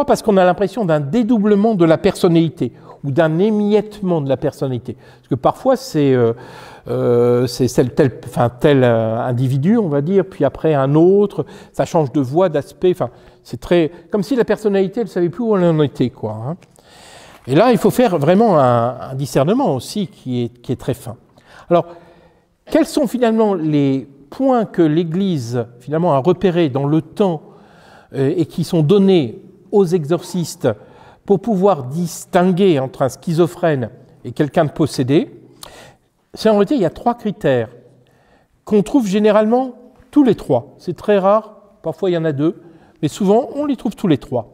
Parce qu'on a l'impression d'un dédoublement de la personnalité ou d'un émiettement de la personnalité. Parce que parfois, c'est euh, euh, tel, tel, enfin, tel euh, individu, on va dire, puis après un autre, ça change de voix, d'aspect, enfin, c'est très... Comme si la personnalité, elle ne savait plus où elle en était, quoi. Hein. Et là, il faut faire vraiment un, un discernement aussi qui est, qui est très fin. Alors, quels sont finalement les points que l'Église, finalement, a repérés dans le temps euh, et qui sont donnés aux exorcistes pour pouvoir distinguer entre un schizophrène et quelqu'un de possédé? C'est en réalité, il y a trois critères qu'on trouve généralement tous les trois. C'est très rare, parfois il y en a deux, mais souvent on les trouve tous les trois.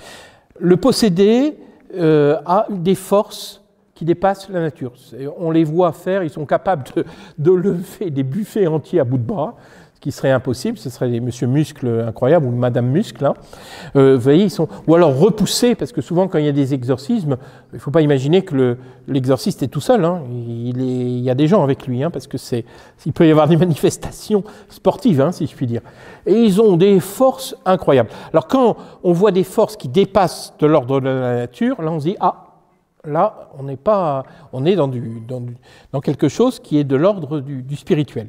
Le possédé euh, a des forces qui dépassent la nature. On les voit faire, ils sont capables de, de lever des buffets entiers à bout de bras, ce qui serait impossible, ce serait des monsieur muscle incroyables ou madame muscle. Hein. Euh, vous voyez, ils sont, ou alors repoussés, parce que souvent quand il y a des exorcismes, il ne faut pas imaginer que le, l'exorciste est tout seul. Hein. Il, est, il y a des gens avec lui, hein, parce que c'est, il peut y avoir des manifestations sportives, hein, si je puis dire. Et ils ont des forces incroyables. Alors quand on voit des forces qui dépassent de l'ordre de la nature, là on se dit ah. Là, on n'est pas, on est dans, du, dans, du, dans quelque chose qui est de l'ordre du, du spirituel.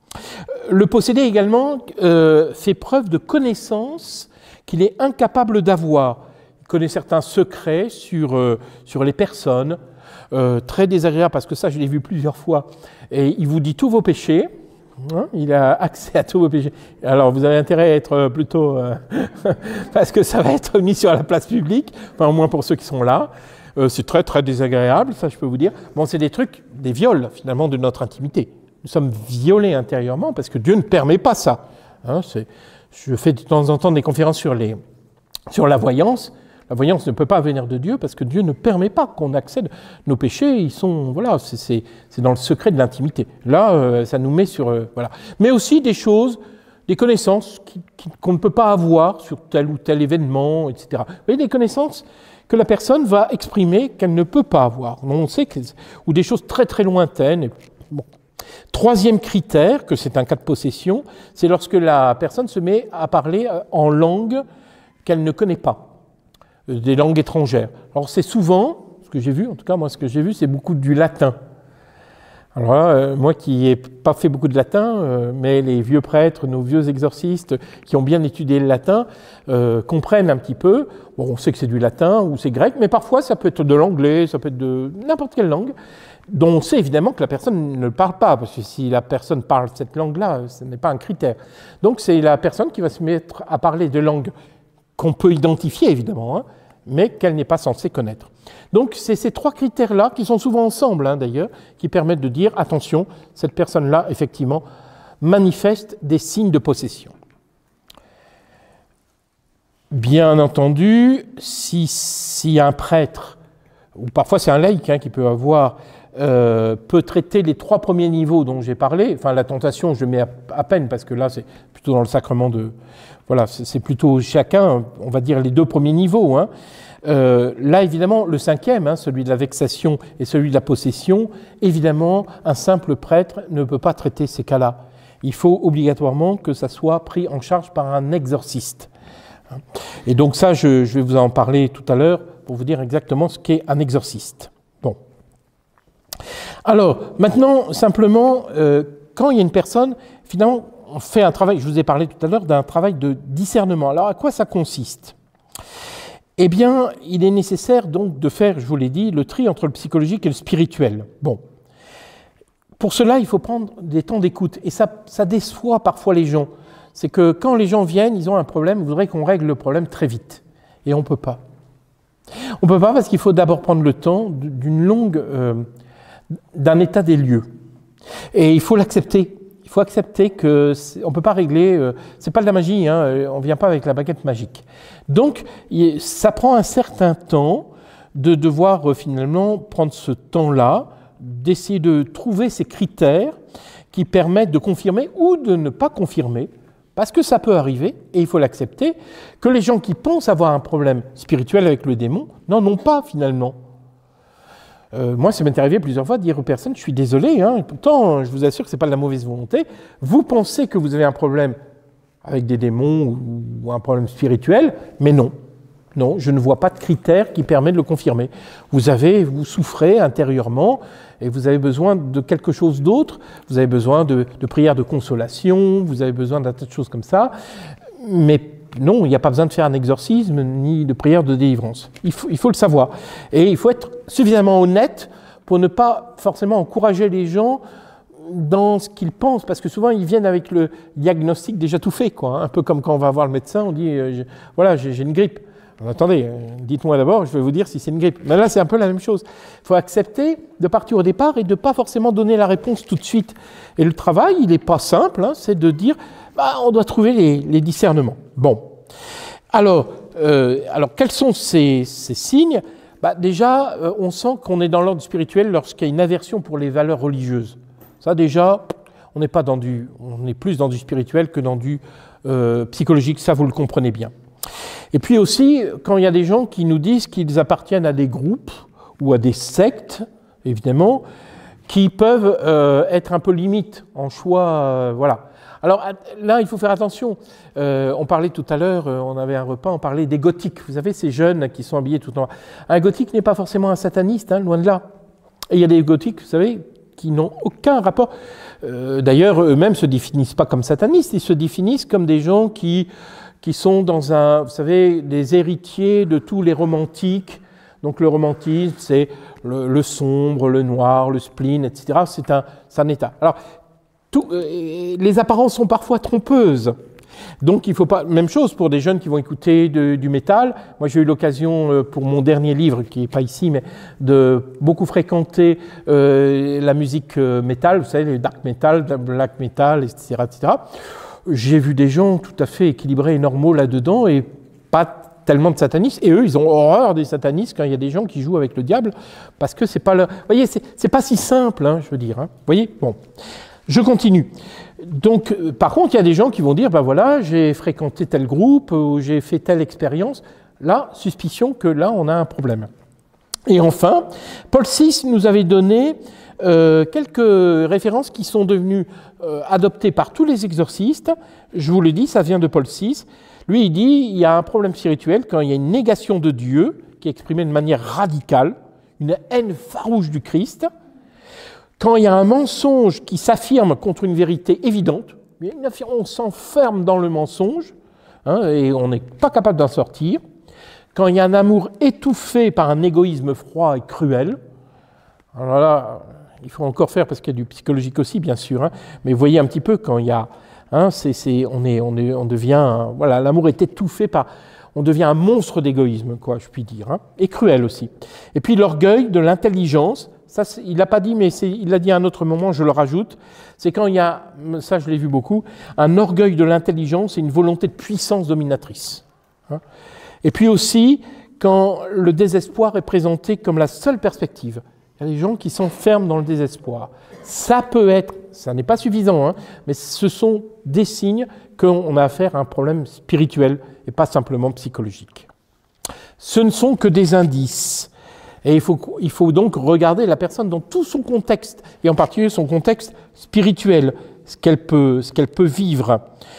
Le possédé également euh, fait preuve de connaissances qu'il est incapable d'avoir. Il connaît certains secrets sur, euh, sur les personnes, euh, très désagréables, parce que ça, je l'ai vu plusieurs fois. Et il vous dit tous vos péchés. Hein, il a accès à tous vos péchés. Alors, vous avez intérêt à être plutôt... Euh, parce que ça va être mis sur la place publique, enfin, au moins pour ceux qui sont là. Euh, c'est très, très désagréable, ça, je peux vous dire. Bon, c'est des trucs, des viols, finalement, de notre intimité. Nous sommes violés intérieurement parce que Dieu ne permet pas ça. Hein, c'est, je fais de temps en temps des conférences sur, les, sur la voyance. La voyance ne peut pas venir de Dieu parce que Dieu ne permet pas qu'on accède. Nos péchés, ils sont, voilà, c'est, c'est, c'est dans le secret de l'intimité. Là, euh, ça nous met sur, euh, voilà. Mais aussi des choses, des connaissances qui, qui, qu'on ne peut pas avoir sur tel ou tel événement, et cetera. Vous voyez, des connaissances que la personne va exprimer qu'elle ne peut pas avoir. On sait que, ou des choses très très lointaines. Bon. Troisième critère, que c'est un cas de possession, c'est lorsque la personne se met à parler en langue qu'elle ne connaît pas, des langues étrangères. Alors c'est souvent, ce que j'ai vu, en tout cas moi ce que j'ai vu, c'est beaucoup du latin. Alors là, euh, moi qui n'ai pas fait beaucoup de latin, euh, mais les vieux prêtres, nos vieux exorcistes qui ont bien étudié le latin, euh, comprennent un petit peu. Bon, on sait que c'est du latin ou c'est grec, mais parfois ça peut être de l'anglais, ça peut être de n'importe quelle langue, dont on sait évidemment que la personne ne parle pas, parce que si la personne parle cette langue-là, ce n'est pas un critère. Donc c'est la personne qui va se mettre à parler de langues qu'on peut identifier évidemment, hein, mais qu'elle n'est pas censée connaître. Donc c'est ces trois critères-là, qui sont souvent ensemble hein, d'ailleurs, qui permettent de dire, attention, cette personne-là, effectivement, manifeste des signes de possession. Bien entendu, si, si un prêtre, ou parfois c'est un laïc hein, qui peut avoir, euh, peut traiter les trois premiers niveaux dont j'ai parlé, enfin la tentation je mets à, à peine parce que là c'est plutôt dans le sacrement de... Voilà, c'est, c'est plutôt chacun, on va dire les deux premiers niveaux. Hein. Euh, là évidemment le cinquième, hein, celui de la vexation et celui de la possession, évidemment un simple prêtre ne peut pas traiter ces cas-là. Il faut obligatoirement que ça soit pris en charge par un exorciste. Et donc ça, je, je vais vous en parler tout à l'heure pour vous dire exactement ce qu'est un exorciste. Bon. Alors, maintenant, simplement, euh, quand il y a une personne, finalement, on fait un travail, je vous ai parlé tout à l'heure d'un travail de discernement. Alors, à quoi ça consiste? Eh bien, il est nécessaire donc de faire, je vous l'ai dit, le tri entre le psychologique et le spirituel. Bon. Pour cela, il faut prendre des temps d'écoute. Et ça, ça déçoit parfois les gens. C'est que quand les gens viennent, ils ont un problème, ils voudraient qu'on règle le problème très vite. Et on ne peut pas. On ne peut pas parce qu'il faut d'abord prendre le temps d'une longue, euh, d'un état des lieux. Et il faut l'accepter. Il faut accepter qu'on ne peut pas régler, euh, ce n'est pas de la magie, hein, on ne vient pas avec la baguette magique. Donc, il, ça prend un certain temps de devoir euh, finalement prendre ce temps-là, d'essayer de trouver ces critères qui permettent de confirmer ou de ne pas confirmer, parce que ça peut arriver, et il faut l'accepter, que les gens qui pensent avoir un problème spirituel avec le démon n'en ont pas finalement. Euh, moi, ça m'est arrivé plusieurs fois de dire aux personnes, je suis désolé, hein, et pourtant, je vous assure que ce n'est pas de la mauvaise volonté, vous pensez que vous avez un problème avec des démons ou, ou un problème spirituel, mais non. Non, je ne vois pas de critères qui permettent de le confirmer. Vous avez, vous souffrez intérieurement et vous avez besoin de quelque chose d'autre. Vous avez besoin de, de prières de consolation, vous avez besoin d'un tas de choses comme ça. Mais non, il n'y a pas besoin de faire un exorcisme ni de prière de délivrance. Il faut, il faut le savoir. Et il faut être suffisamment honnête pour ne pas forcément encourager les gens dans ce qu'ils pensent, parce que souvent ils viennent avec le diagnostic déjà tout fait, quoi. Un peu comme quand on va voir le médecin, on dit euh, « voilà, j'ai une grippe ». Attendez, dites-moi d'abord, je vais vous dire si c'est une grippe. Mais là, c'est un peu la même chose. Il faut accepter de partir au départ et de ne pas forcément donner la réponse tout de suite. Et le travail, il n'est pas simple, hein, c'est de dire, bah, on doit trouver les, les discernements. Bon. Alors, euh, alors quels sont ces, ces signes? Bah, déjà, euh, on sent qu'on est dans l'ordre spirituel lorsqu'il y a une aversion pour les valeurs religieuses. Ça, déjà, on n'est pas dans du, on est plus dans du spirituel que dans du euh, psychologique. Ça, vous le comprenez bien. Et puis aussi, quand il y a des gens qui nous disent qu'ils appartiennent à des groupes ou à des sectes, évidemment, qui peuvent euh, être un peu limites en choix, euh, voilà. Alors là, il faut faire attention. Euh, on parlait tout à l'heure, euh, on avait un repas, on parlait des gothiques. Vous savez, ces jeunes qui sont habillés tout en noir. Un gothique n'est pas forcément un sataniste, hein, loin de là. Et il y a des gothiques, vous savez, qui n'ont aucun rapport. Euh, D'ailleurs, eux-mêmes ne se définissent pas comme satanistes, ils se définissent comme des gens qui... qui sont dans un, vous savez, des héritiers de tous les romantiques. Donc le romantisme, c'est le, le sombre, le noir, le spleen, et cetera. C'est un, un état. Alors, tout, euh, les apparences sont parfois trompeuses. Donc il ne faut pas... Même chose pour des jeunes qui vont écouter de, du métal. Moi, j'ai eu l'occasion, euh, pour mon dernier livre, qui n'est pas ici, mais de beaucoup fréquenter euh, la musique euh, métal, vous savez, le dark metal, le black metal, et cetera, et cetera. J'ai vu des gens tout à fait équilibrés et normaux là-dedans et pas tellement de satanistes. Et eux, ils ont horreur des satanistes quand il y a des gens qui jouent avec le diable parce que c'est pas leur... Vous voyez, c'est pas si simple, hein, je veux dire. Hein. Vous voyez, bon, je continue. Donc, euh, par contre, il y a des gens qui vont dire, ben voilà, j'ai fréquenté tel groupe ou j'ai fait telle expérience. Là, suspicion que là, on a un problème. Et enfin, Paul six nous avait donné Euh, quelques références qui sont devenues euh, adoptées par tous les exorcistes. Je vous le dis, ça vient de Paul six. Lui, il dit il y a un problème spirituel quand il y a une négation de Dieu qui est exprimée de manière radicale, une haine farouche du Christ, quand il y a un mensonge qui s'affirme contre une vérité évidente, on s'enferme dans le mensonge hein, et on n'est pas capable d'en sortir, quand il y a un amour étouffé par un égoïsme froid et cruel. Alors là, il faut encore faire parce qu'il y a du psychologique aussi, bien sûr. Hein, mais vous voyez un petit peu quand il y a, hein, c'est, c'est, on est, on est, on devient, voilà, l'amour est étouffé par, on devient un monstre d'égoïsme, quoi, je puis dire, hein, et cruel aussi. Et puis l'orgueil de l'intelligence, ça, il l'a pas dit, mais c'est, il l'a dit à un autre moment, je le rajoute. C'est quand il y a, ça, je l'ai vu beaucoup, un orgueil de l'intelligence et une volonté de puissance dominatrice. Hein. Et puis aussi quand le désespoir est présenté comme la seule perspective. Il y a des gens qui s'enferment dans le désespoir. Ça peut être, ça n'est pas suffisant, hein, mais ce sont des signes qu'on a affaire à un problème spirituel et pas simplement psychologique. Ce ne sont que des indices. Et il faut, il faut donc regarder la personne dans tout son contexte, et en particulier son contexte spirituel, ce qu'elle peut, ce qu'elle peut vivre.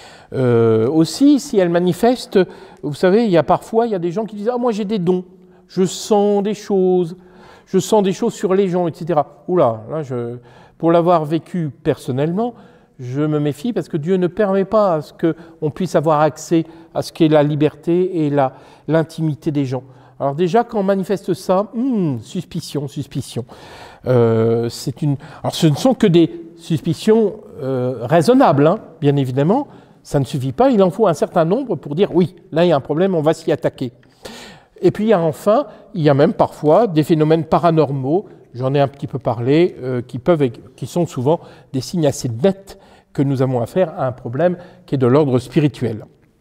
Euh, aussi, si elle manifeste, vous savez, il y a parfois il y a des gens qui disent « Ah, moi j'ai des dons, je sens des choses, je sens des choses sur les gens, et cetera » Oula, là, je, pour l'avoir vécu personnellement, je me méfie parce que Dieu ne permet pas à ce qu'on puisse avoir accès à ce qu'est la liberté et la, l'intimité des gens. Alors déjà, quand on manifeste ça, hmm, suspicion, suspicion. Euh, c'est une... Alors ce ne sont que des suspicions euh, raisonnables, hein, bien évidemment. Ça ne suffit pas, il en faut un certain nombre pour dire oui, là il y a un problème, on va s'y attaquer. Et puis enfin, il y a même parfois des phénomènes paranormaux, j'en ai un petit peu parlé, euh, qui, peuvent, qui sont souvent des signes assez nets que nous avons affaire à un problème qui est de l'ordre spirituel.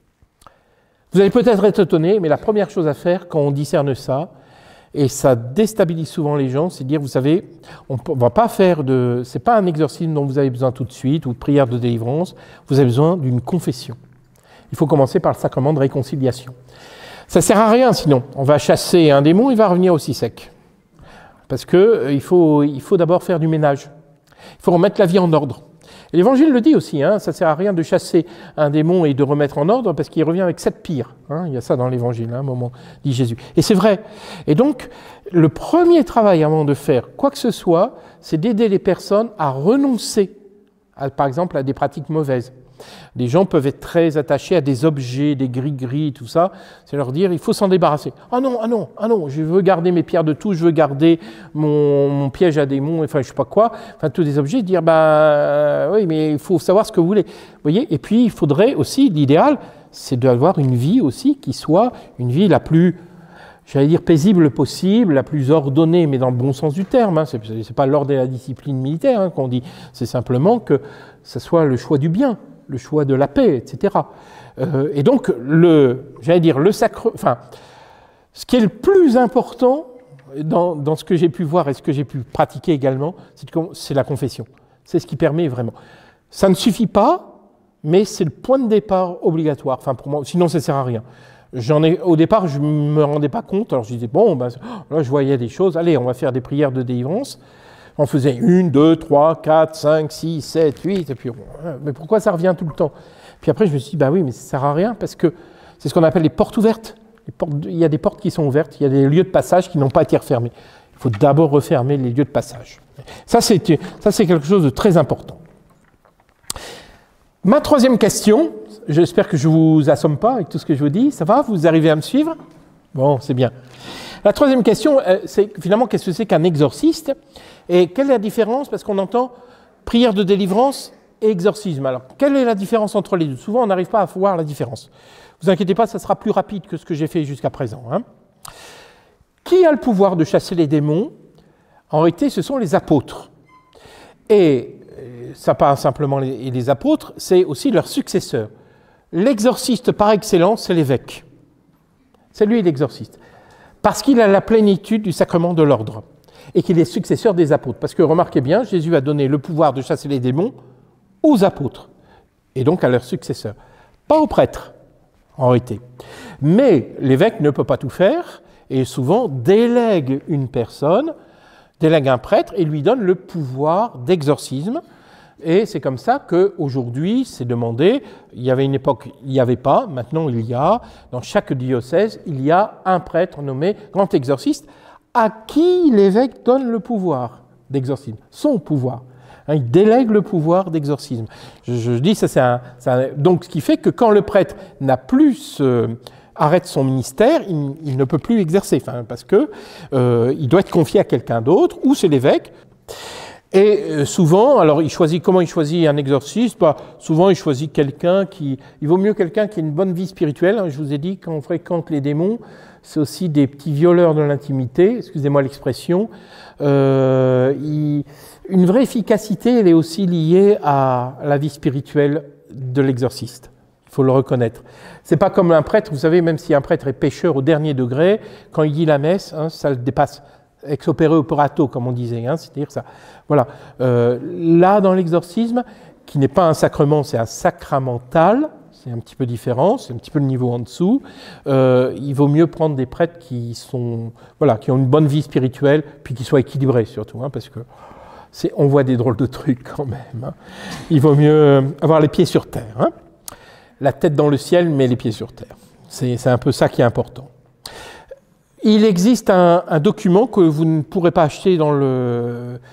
Vous allez peut-être être étonné, mais la première chose à faire quand on discerne ça, et ça déstabilise souvent les gens, c'est de dire, vous savez, on ne va pas faire de... Ce n'est pas un exorcisme dont vous avez besoin tout de suite, ou de prière de délivrance, vous avez besoin d'une confession. Il faut commencer par le sacrement de réconciliation. Ça ne sert à rien sinon. On va chasser un démon, il va revenir aussi sec. Parce qu'il euh, faut, il faut d'abord faire du ménage. Il faut remettre la vie en ordre. Et l'Évangile le dit aussi, hein, ça ne sert à rien de chasser un démon et de remettre en ordre parce qu'il revient avec sept pires. Hein, il y a ça dans l'Évangile, à un moment, dit Jésus. Et c'est vrai. Et donc, le premier travail avant de faire quoi que ce soit, c'est d'aider les personnes à renoncer, à, par exemple, à des pratiques mauvaises. Les gens peuvent être très attachés à des objets, des gris-gris, tout ça. C'est leur dire, il faut s'en débarrasser. Ah non, ah non, ah non, je veux garder mes pierres de touche, je veux garder mon, mon piège à démons, enfin je sais pas quoi, enfin tous des objets, dire, bah euh, oui, mais il faut savoir ce que vous voulez. Vous voyez, et puis il faudrait aussi, l'idéal, c'est d'avoir une vie aussi qui soit une vie la plus, j'allais dire, paisible possible, la plus ordonnée, mais dans le bon sens du terme. Hein. Ce n'est pas l'ordre et la discipline militaire hein, qu'on dit, c'est simplement que ce soit le choix du bien, le choix de la paix, et cetera. Euh, et donc, le, j'allais dire, le sacre, enfin, ce qui est le plus important dans, dans ce que j'ai pu voir et ce que j'ai pu pratiquer également, c'est, c'est la confession. C'est ce qui permet vraiment. Ça ne suffit pas, mais c'est le point de départ obligatoire. Enfin, pour moi, sinon ça ne sert à rien. J'en ai, au départ, je ne me rendais pas compte. Alors je disais, bon, ben, là, je voyais des choses. Allez, on va faire des prières de délivrance. On faisait une, deux, trois, quatre, cinq, six, sept, huit, et puis, mais pourquoi ça revient tout le temps? Puis après, je me suis dit, bah oui, mais ça ne sert à rien, parce que c'est ce qu'on appelle les portes ouvertes. Les portes, il y a des portes qui sont ouvertes, il y a des lieux de passage qui n'ont pas été refermés. Il faut d'abord refermer les lieux de passage. Ça, c'est, ça, c'est quelque chose de très important. Ma troisième question, j'espère que je ne vous assomme pas avec tout ce que je vous dis. Ça va? Vous arrivez à me suivre? Bon, c'est bien. La troisième question, c'est finalement, qu'est-ce que c'est qu'un exorciste? Et quelle est la différence? Parce qu'on entend prière de délivrance et exorcisme. Alors, quelle est la différence entre les deux? Souvent, on n'arrive pas à voir la différence. Ne vous inquiétez pas, ça sera plus rapide que ce que j'ai fait jusqu'à présent. Hein. Qui a le pouvoir de chasser les démons? En réalité, ce sont les apôtres. Et ça pas simplement les, les apôtres, c'est aussi leurs successeurs. L'exorciste par excellence, c'est l'évêque. C'est lui l'exorciste. Parce qu'il a la plénitude du sacrement de l'ordre et qu'il est successeur des apôtres. Parce que remarquez bien, Jésus a donné le pouvoir de chasser les démons aux apôtres et donc à leurs successeurs. Pas aux prêtres, en réalité. Mais l'évêque ne peut pas tout faire et souvent délègue une personne, délègue un prêtre et lui donne le pouvoir d'exorcisme. Et c'est comme ça qu'aujourd'hui, c'est demandé, il y avait une époque, il n'y avait pas, maintenant il y a, dans chaque diocèse, il y a un prêtre nommé grand exorciste, à qui l'évêque donne le pouvoir d'exorcisme, son pouvoir. Hein, il délègue le pouvoir d'exorcisme. Je, je dis, ça c'est un, c'est un... Donc ce qui fait que quand le prêtre n'a plus... Euh, arrête son ministère, il, il ne peut plus exercer, enfin, parce que euh, il doit être confié à quelqu'un d'autre, ou c'est l'évêque. Et souvent, alors il choisit, comment il choisit un exorciste? Bah, souvent il choisit quelqu'un qui, il vaut mieux quelqu'un qui a une bonne vie spirituelle. Je vous ai dit, quand on fréquente les démons, c'est aussi des petits violeurs de l'intimité, excusez-moi l'expression. Euh, il, une vraie efficacité, elle est aussi liée à la vie spirituelle de l'exorciste. Il faut le reconnaître. C'est pas comme un prêtre, vous savez, même si un prêtre est pécheur au dernier degré, quand il dit la messe, hein, ça le dépasse. Ex opere operato, comme on disait, hein, c'est-à-dire ça. Voilà. Euh, là, dans l'exorcisme, qui n'est pas un sacrement, c'est un sacramental, c'est un petit peu différent, c'est un petit peu le niveau en dessous. Euh, il vaut mieux prendre des prêtres qui sont, voilà, qui ont une bonne vie spirituelle, puis qui soient équilibrés surtout, hein, parce que c'est, on voit des drôles de trucs quand même. Hein. Il vaut mieux avoir les pieds sur terre, hein. La tête dans le ciel, mais les pieds sur terre. C'est, c'est un peu ça qui est important. Il existe un, un document que vous ne pourrez pas acheter dans le,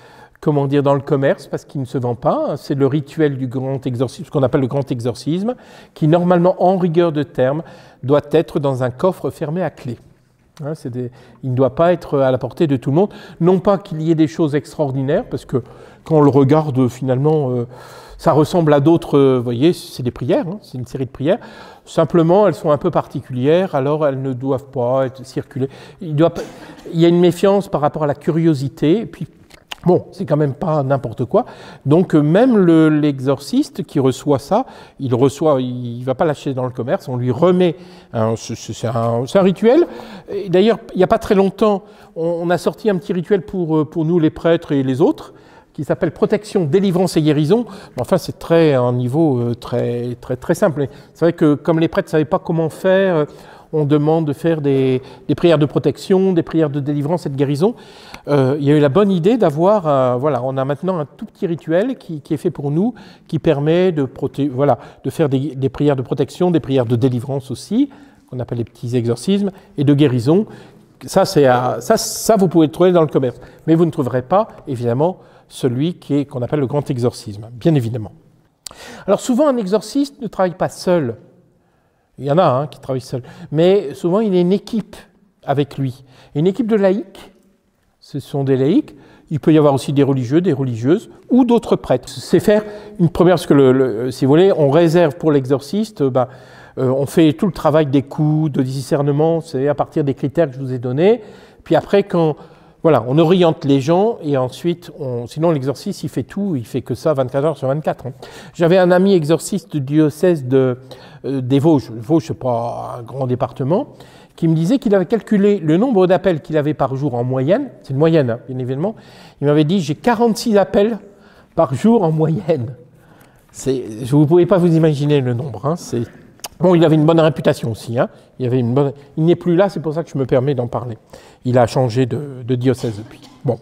comment dire, dans le commerce, parce qu'il ne se vend pas. C'est le rituel du grand exorcisme, ce qu'on appelle le grand exorcisme, qui normalement, en rigueur de terme, doit être dans un coffre fermé à clé. Hein, c'est des, il ne doit pas être à la portée de tout le monde. Non pas qu'il y ait des choses extraordinaires, parce que quand on le regarde, finalement, euh, ça ressemble à d'autres, euh, vous voyez, c'est des prières, hein, c'est une série de prières. Simplement, elles sont un peu particulières, alors elles ne doivent pas être circulées. Il, doit, il y a une méfiance par rapport à la curiosité, et puis, bon, c'est quand même pas n'importe quoi. Donc, même le, l'exorciste qui reçoit ça, il reçoit, il ne va pas lâcher dans le commerce, on lui remet, un, c'est, c'est, un, c'est un rituel. Et d'ailleurs, il n'y a pas très longtemps, on, on a sorti un petit rituel pour, pour nous, les prêtres et les autres, qui s'appelle protection, délivrance et guérison. Enfin, c'est très, à un niveau très, très, très simple. C'est vrai que comme les prêtres ne savaient pas comment faire, on demande de faire des, des prières de protection, des prières de délivrance et de guérison. Euh, il y a eu la bonne idée d'avoir, euh, voilà, on a maintenant un tout petit rituel qui, qui est fait pour nous, qui permet de, proté- voilà, de faire des, des prières de protection, des prières de délivrance aussi, qu'on appelle les petits exorcismes, et de guérison. Ça, c'est à, ça, ça, vous pouvez le trouver dans le commerce. Mais vous ne trouverez pas, évidemment, celui qui est, qu'on appelle le grand exorcisme, bien évidemment. Alors souvent, un exorciste ne travaille pas seul. Il y en a hein, qui travaillent seul. Mais souvent, il y a une équipe avec lui. Une équipe de laïcs, ce sont des laïcs. Il peut y avoir aussi des religieux, des religieuses ou d'autres prêtres. C'est faire une première, parce que le, le, si vous voulez, on réserve pour l'exorciste, ben, euh, on fait tout le travail des coups, de discernement, c'est à partir des critères que je vous ai donnés. Puis après, quand... Voilà, on oriente les gens et ensuite, on, sinon l'exorciste, il fait tout, il fait que ça vingt-quatre heures sur vingt-quatre. Hein. J'avais un ami exorciste du diocèse de, euh, des Vosges, Vosges, c'est pas un grand département, qui me disait qu'il avait calculé le nombre d'appels qu'il avait par jour en moyenne, c'est une moyenne, hein, bien évidemment, il m'avait dit, j'ai quarante-six appels par jour en moyenne. C'est, vous ne pouvez pas vous imaginer le nombre, hein, c'est... Bon, il avait une bonne réputation aussi. Hein. Il, avait une bonne... il n'est plus là, c'est pour ça que je me permets d'en parler. Il a changé de, de diocèse depuis. Bon.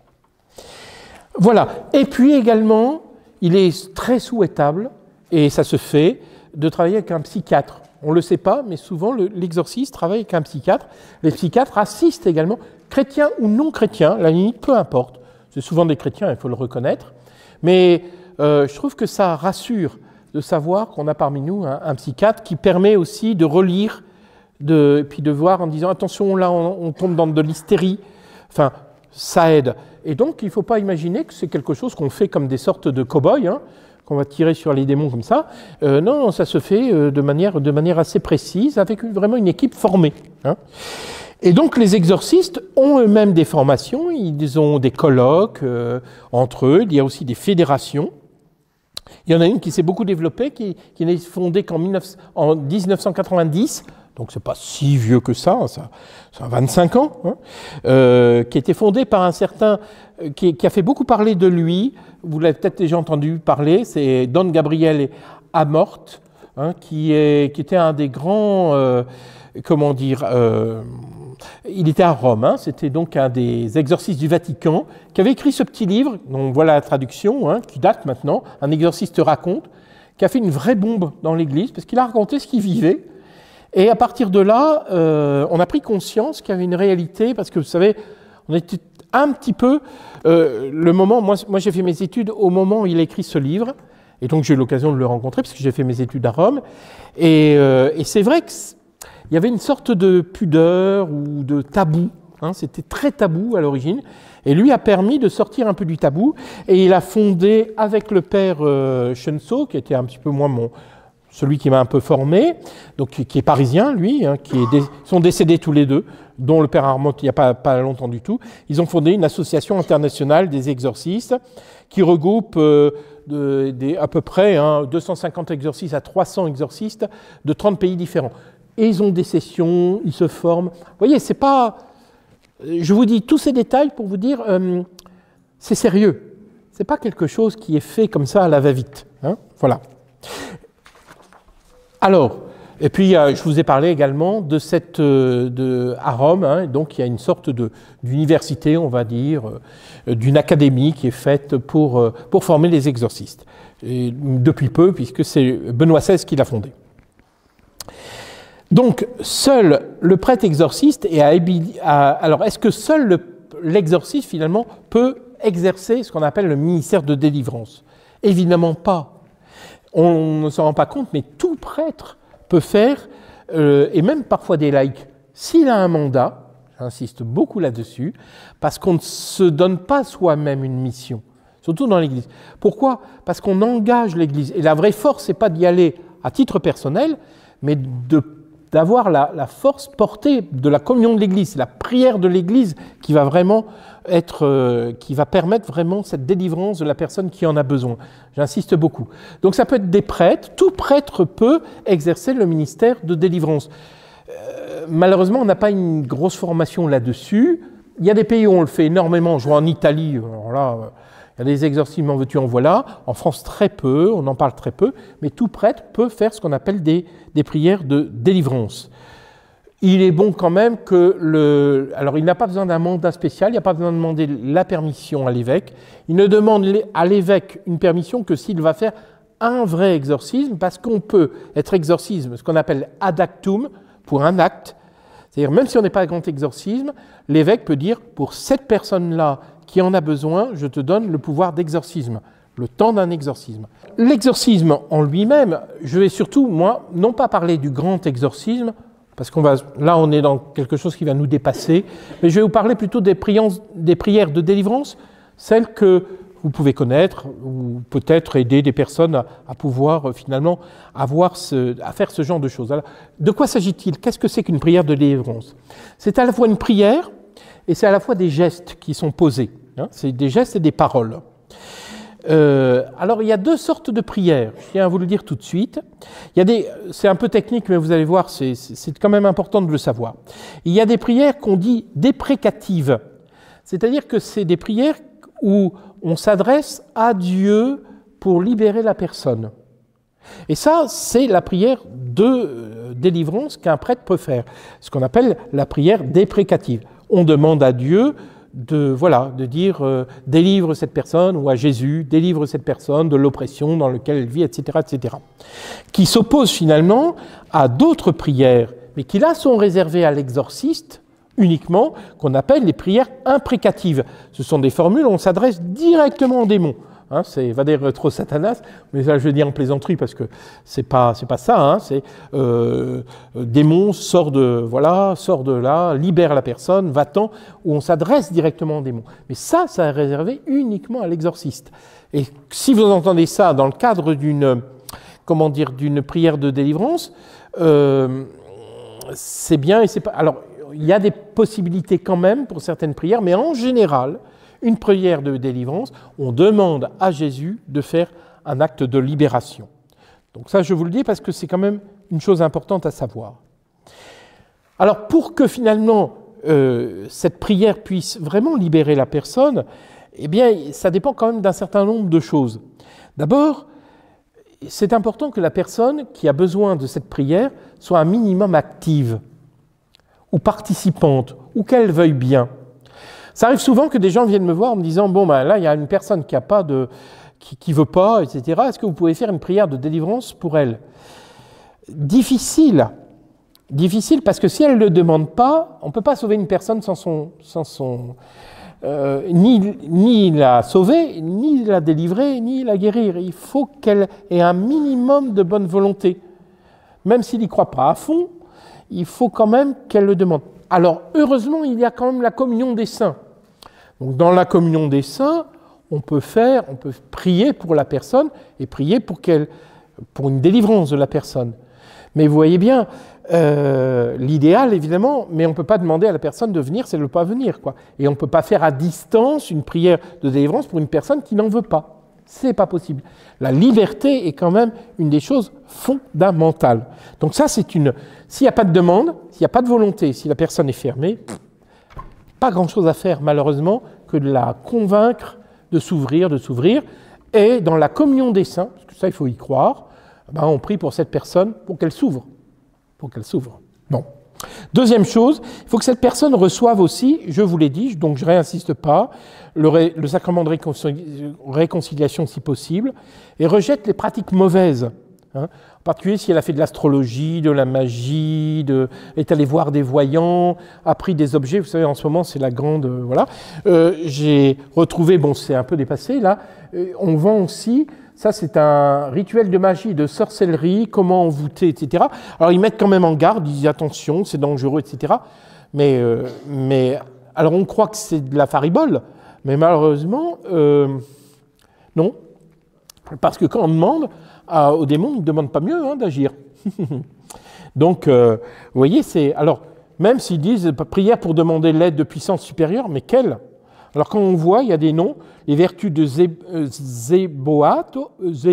Voilà. Et puis également, il est très souhaitable, et ça se fait, de travailler avec un psychiatre. On ne le sait pas, mais souvent le, l'exorciste travaille avec un psychiatre. Les psychiatres assistent également, chrétiens ou non chrétiens, la limite, peu importe. C'est souvent des chrétiens, il faut le reconnaître. Mais euh, je trouve que ça rassure de savoir qu'on a parmi nous un, un psychiatre qui permet aussi de relire, de, puis de voir en disant attention, là on, on tombe dans de l'hystérie, enfin ça aide. Et donc il ne faut pas imaginer que c'est quelque chose qu'on fait comme des sortes de cow-boys, hein, qu'on va tirer sur les démons comme ça. Euh, non, ça se fait euh, de, manière, de manière assez précise, avec une, vraiment une équipe formée. Hein. Et donc les exorcistes ont eux-mêmes des formations, ils ont des colloques euh, entre eux, il y a aussi des fédérations. Il y en a une qui s'est beaucoup développée, qui, qui n'est fondée qu'en en dix-neuf cent quatre-vingt-dix, donc c'est pas si vieux que ça, ça, ça a vingt-cinq ans, hein, euh, qui a été fondée par un certain, qui, qui a fait beaucoup parler de lui, vous l'avez peut-être déjà entendu parler, c'est Don Gabriel Amort, hein, qui, est, qui était un des grands, euh, comment dire, euh, il était à Rome, hein, c'était donc un des exorcistes du Vatican, qui avait écrit ce petit livre, donc voilà la traduction, hein, qui date maintenant, Un exorciste raconte, qui a fait une vraie bombe dans l'Église, parce qu'il a raconté ce qu'il vivait. Et à partir de là, euh, on a pris conscience qu'il y avait une réalité, parce que vous savez, on était un petit peu, euh, le moment, moi, moi j'ai fait mes études au moment où il a écrit ce livre, et donc j'ai eu l'occasion de le rencontrer, parce que j'ai fait mes études à Rome, et, euh, et c'est vrai que il y avait une sorte de pudeur ou de tabou, hein, c'était très tabou à l'origine, et lui a permis de sortir un peu du tabou, et il a fondé avec le père euh, Chenso, qui était un petit peu moins mon, celui qui m'a un peu formé, donc qui, qui est parisien lui, hein, qui est dé, sont décédés tous les deux, dont le père Armand il n'y a pas, pas longtemps du tout. Ils ont fondé une association internationale des exorcistes qui regroupe euh, de, de, à peu près hein, deux cent cinquante exorcistes à trois cents exorcistes de trente pays différents. Et ils ont des sessions, ils se forment. Vous voyez, c'est pas... Je vous dis tous ces détails pour vous dire, euh, c'est sérieux. C'est pas quelque chose qui est fait comme ça à la va-vite. Hein, voilà. Alors, et puis euh, je vous ai parlé également de cette, euh, de, à Rome, hein, donc il y a une sorte de, d'université, on va dire, euh, d'une académie qui est faite pour, euh, pour former les exorcistes. Et depuis peu, puisque c'est Benoît seize qui l'a fondée. Donc, seul le prêtre exorciste est à, à alors est-ce que seul le, l'exorciste finalement peut exercer ce qu'on appelle le ministère de délivrance? Évidemment pas. On ne s'en rend pas compte, mais tout prêtre peut faire, euh, et même parfois des laïcs, s'il a un mandat, j'insiste beaucoup là-dessus, parce qu'on ne se donne pas soi-même une mission, surtout dans l'Église. Pourquoi? Parce qu'on engage l'Église. Et la vraie force, c'est pas d'y aller à titre personnel, mais de d'avoir la, la force portée de la communion de l'Église, c'est la prière de l'Église qui va vraiment être, euh, qui va permettre vraiment cette délivrance de la personne qui en a besoin. J'insiste beaucoup. Donc ça peut être des prêtres, tout prêtre peut exercer le ministère de délivrance. Euh, malheureusement, on n'a pas une grosse formation là-dessus. Il y a des pays où on le fait énormément, je vois en Italie, alors là, il y a des exorcismes en veux-tu en voilà, en France très peu, on en parle très peu, mais tout prêtre peut faire ce qu'on appelle des, des prières de délivrance. Il est bon quand même que le... Alors il n'a pas besoin d'un mandat spécial, il n'y a pas besoin de demander la permission à l'évêque, il ne demande à l'évêque une permission que s'il va faire un vrai exorcisme, parce qu'on peut être exorcisme, ce qu'on appelle ad actum, pour un acte, c'est-à-dire même si on n'est pas un grand exorcisme, l'évêque peut dire pour cette personne-là qui en a besoin, je te donne le pouvoir d'exorcisme, le temps d'un exorcisme. L'exorcisme en lui-même, je vais surtout, moi, non pas parler du grand exorcisme, parce qu'on va, là on est dans quelque chose qui va nous dépasser, mais je vais vous parler plutôt des, des prières de délivrance, celles que vous pouvez connaître, ou peut-être aider des personnes à, à pouvoir euh, finalement avoir ce, à faire ce genre de choses. Alors, de quoi s'agit-il? Qu'est-ce que c'est qu'une prière de délivrance? C'est à la fois une prière, et c'est à la fois des gestes qui sont posés. Hein, c'est des gestes et des paroles. Euh, alors, il y a deux sortes de prières. Je tiens à vous le dire tout de suite. Il y a des, c'est un peu technique, mais vous allez voir, c'est, c'est quand même important de le savoir. Il y a des prières qu'on dit déprécatives. C'est-à-dire que c'est des prières où on s'adresse à Dieu pour libérer la personne. Et ça, c'est la prière de euh, délivrance qu'un prêtre peut faire. Ce qu'on appelle la prière déprécative. On demande à Dieu de, voilà, de dire euh, « délivre cette personne » ou à Jésus « délivre cette personne de l'oppression dans laquelle elle vit », et cetera, et cetera. Qui s'oppose finalement à d'autres prières, mais qui là sont réservées à l'exorciste uniquement, qu'on appelle les prières imprécatives. Ce sont des formules où on s'adresse directement aux démons. Hein, c'est va dire trop Satanas, mais ça je veux dire en plaisanterie parce que c'est pas c'est pas ça. Hein, c'est euh, démon sort de voilà sort de là, libère la personne, va-t'en, où on s'adresse directement aux démons. Mais ça, ça est réservé uniquement à l'exorciste. Et si vous entendez ça dans le cadre d'une comment dire d'une prière de délivrance, euh, c'est bien et c'est pas alors. Il y a des possibilités quand même pour certaines prières, mais en général, une prière de délivrance, on demande à Jésus de faire un acte de libération. Donc ça, je vous le dis parce que c'est quand même une chose importante à savoir. Alors, pour que finalement euh, cette prière puisse vraiment libérer la personne, eh bien, ça dépend quand même d'un certain nombre de choses. D'abord, c'est important que la personne qui a besoin de cette prière soit un minimum active, ou participante, ou qu'elle veuille bien. Ça arrive souvent que des gens viennent me voir en me disant « Bon, ben là, il y a une personne qui a pas de, qui, qui veut pas, et cetera. Est-ce que vous pouvez faire une prière de délivrance pour elle ?» Difficile. Difficile parce que si elle ne le demande pas, on ne peut pas sauver une personne sans son... Sans son euh, ni, ni la sauver, ni la délivrer, ni la guérir. Il faut qu'elle ait un minimum de bonne volonté. Même s'il n'y croit pas à fond, il faut quand même qu'elle le demande. Alors, heureusement, il y a quand même la communion des saints. Donc, dans la communion des saints, on peut faire, on peut prier pour la personne et prier pour qu'elle, pour une délivrance de la personne. Mais vous voyez bien, euh, l'idéal, évidemment, mais on ne peut pas demander à la personne de venir si elle ne veut pas venir, quoi. Et on ne peut pas faire à distance une prière de délivrance pour une personne qui n'en veut pas. C'est pas possible. La liberté est quand même une des choses fondamentales. Donc ça, c'est une... S'il n'y a pas de demande, s'il n'y a pas de volonté, si la personne est fermée, pas grand-chose à faire, malheureusement, que de la convaincre de s'ouvrir, de s'ouvrir. Et dans la communion des saints, parce que ça, il faut y croire, ben, on prie pour cette personne pour qu'elle s'ouvre. Pour qu'elle s'ouvre. Bon. Deuxième chose, il faut que cette personne reçoive aussi, je vous l'ai dit, donc je ne réinsiste pas, le, ré, le sacrement de réconciliation si possible, et rejette les pratiques mauvaises. Hein. En particulier si elle a fait de l'astrologie, de la magie, de, est allée voir des voyants, a pris des objets. Vous savez, en ce moment, c'est la grande... Euh, voilà. Euh, j'ai retrouvé, bon, c'est un peu dépassé, là, euh, on vend aussi... Ça, c'est un rituel de magie, de sorcellerie, comment envoûter, et cetera. Alors, ils mettent quand même en garde, ils disent attention, c'est dangereux, et cetera. Mais, euh, mais alors, on croit que c'est de la faribole, mais malheureusement, euh, non. Parce que quand on demande à, aux démons, ils ne demandent pas mieux hein, d'agir. Donc, euh, vous voyez, c'est... Alors, même s'ils disent prière pour demander l'aide de puissance supérieure, mais quelle ? Alors, quand on voit, il y a des noms, les vertus de Zéboatot,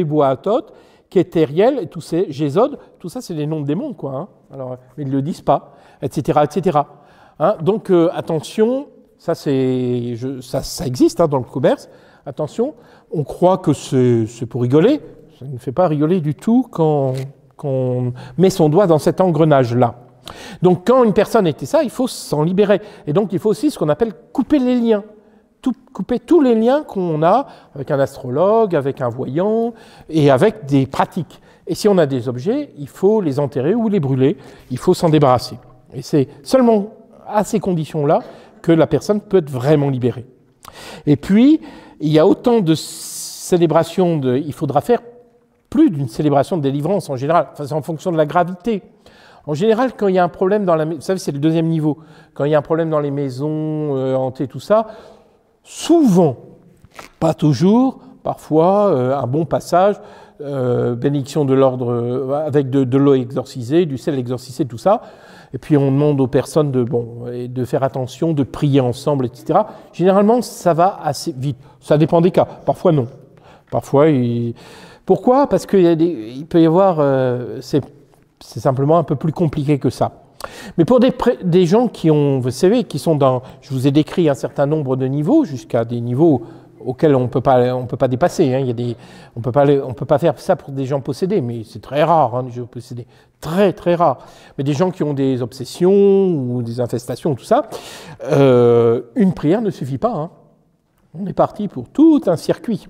Kétériel, et tous ces Gésod, tout ça, c'est des noms de démons, quoi. Hein. Alors, mais ils ne le disent pas, et cetera, et cetera. Hein, donc, euh, attention, ça, c'est, je, ça, ça existe hein, dans le commerce. Attention, on croit que c'est, c'est pour rigoler. Ça ne fait pas rigoler du tout quand, quand on met son doigt dans cet engrenage-là. Donc, quand une personne était ça, il faut s'en libérer. Et donc, il faut aussi ce qu'on appelle couper les liens. Tout, couper tous les liens qu'on a avec un astrologue, avec un voyant et avec des pratiques. Et si on a des objets, il faut les enterrer ou les brûler, il faut s'en débarrasser. Et c'est seulement à ces conditions-là que la personne peut être vraiment libérée. Et puis, il y a autant de célébrations, de, il faudra faire plus d'une célébration de délivrance en général, enfin, c'est en fonction de la gravité. En général, quand il y a un problème dans la maison, vous savez, c'est le deuxième niveau, quand il y a un problème dans les maisons euh, hantées, tout ça, souvent, pas toujours, parfois, euh, un bon passage, euh, bénédiction de l'ordre euh, avec de, de l'eau exorcisée, du sel exorcisé, tout ça. Et puis on demande aux personnes de, bon, de faire attention, de prier ensemble, et cetera. Généralement, ça va assez vite. Ça dépend des cas. Parfois, non. Parfois, il... pourquoi ? Parce qu'il y a des, il peut y avoir... Euh, c'est, c'est simplement un peu plus compliqué que ça. Mais pour des, des gens qui ont, vous savez, qui sont dans, je vous ai décrit un certain nombre de niveaux, jusqu'à des niveaux auxquels on peut pas, on peut pas dépasser. Hein. Il y a des, on peut pas, on peut pas faire ça pour des gens possédés, mais c'est très rare, hein, des gens possédés, très très rare. Mais des gens qui ont des obsessions ou des infestations, tout ça, euh, une prière ne suffit pas. Hein. On est parti pour tout un circuit.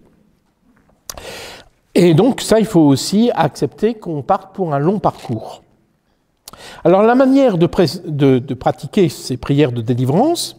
Et donc ça, il faut aussi accepter qu'on parte pour un long parcours. Alors la manière de, de, de pratiquer ces prières de délivrance,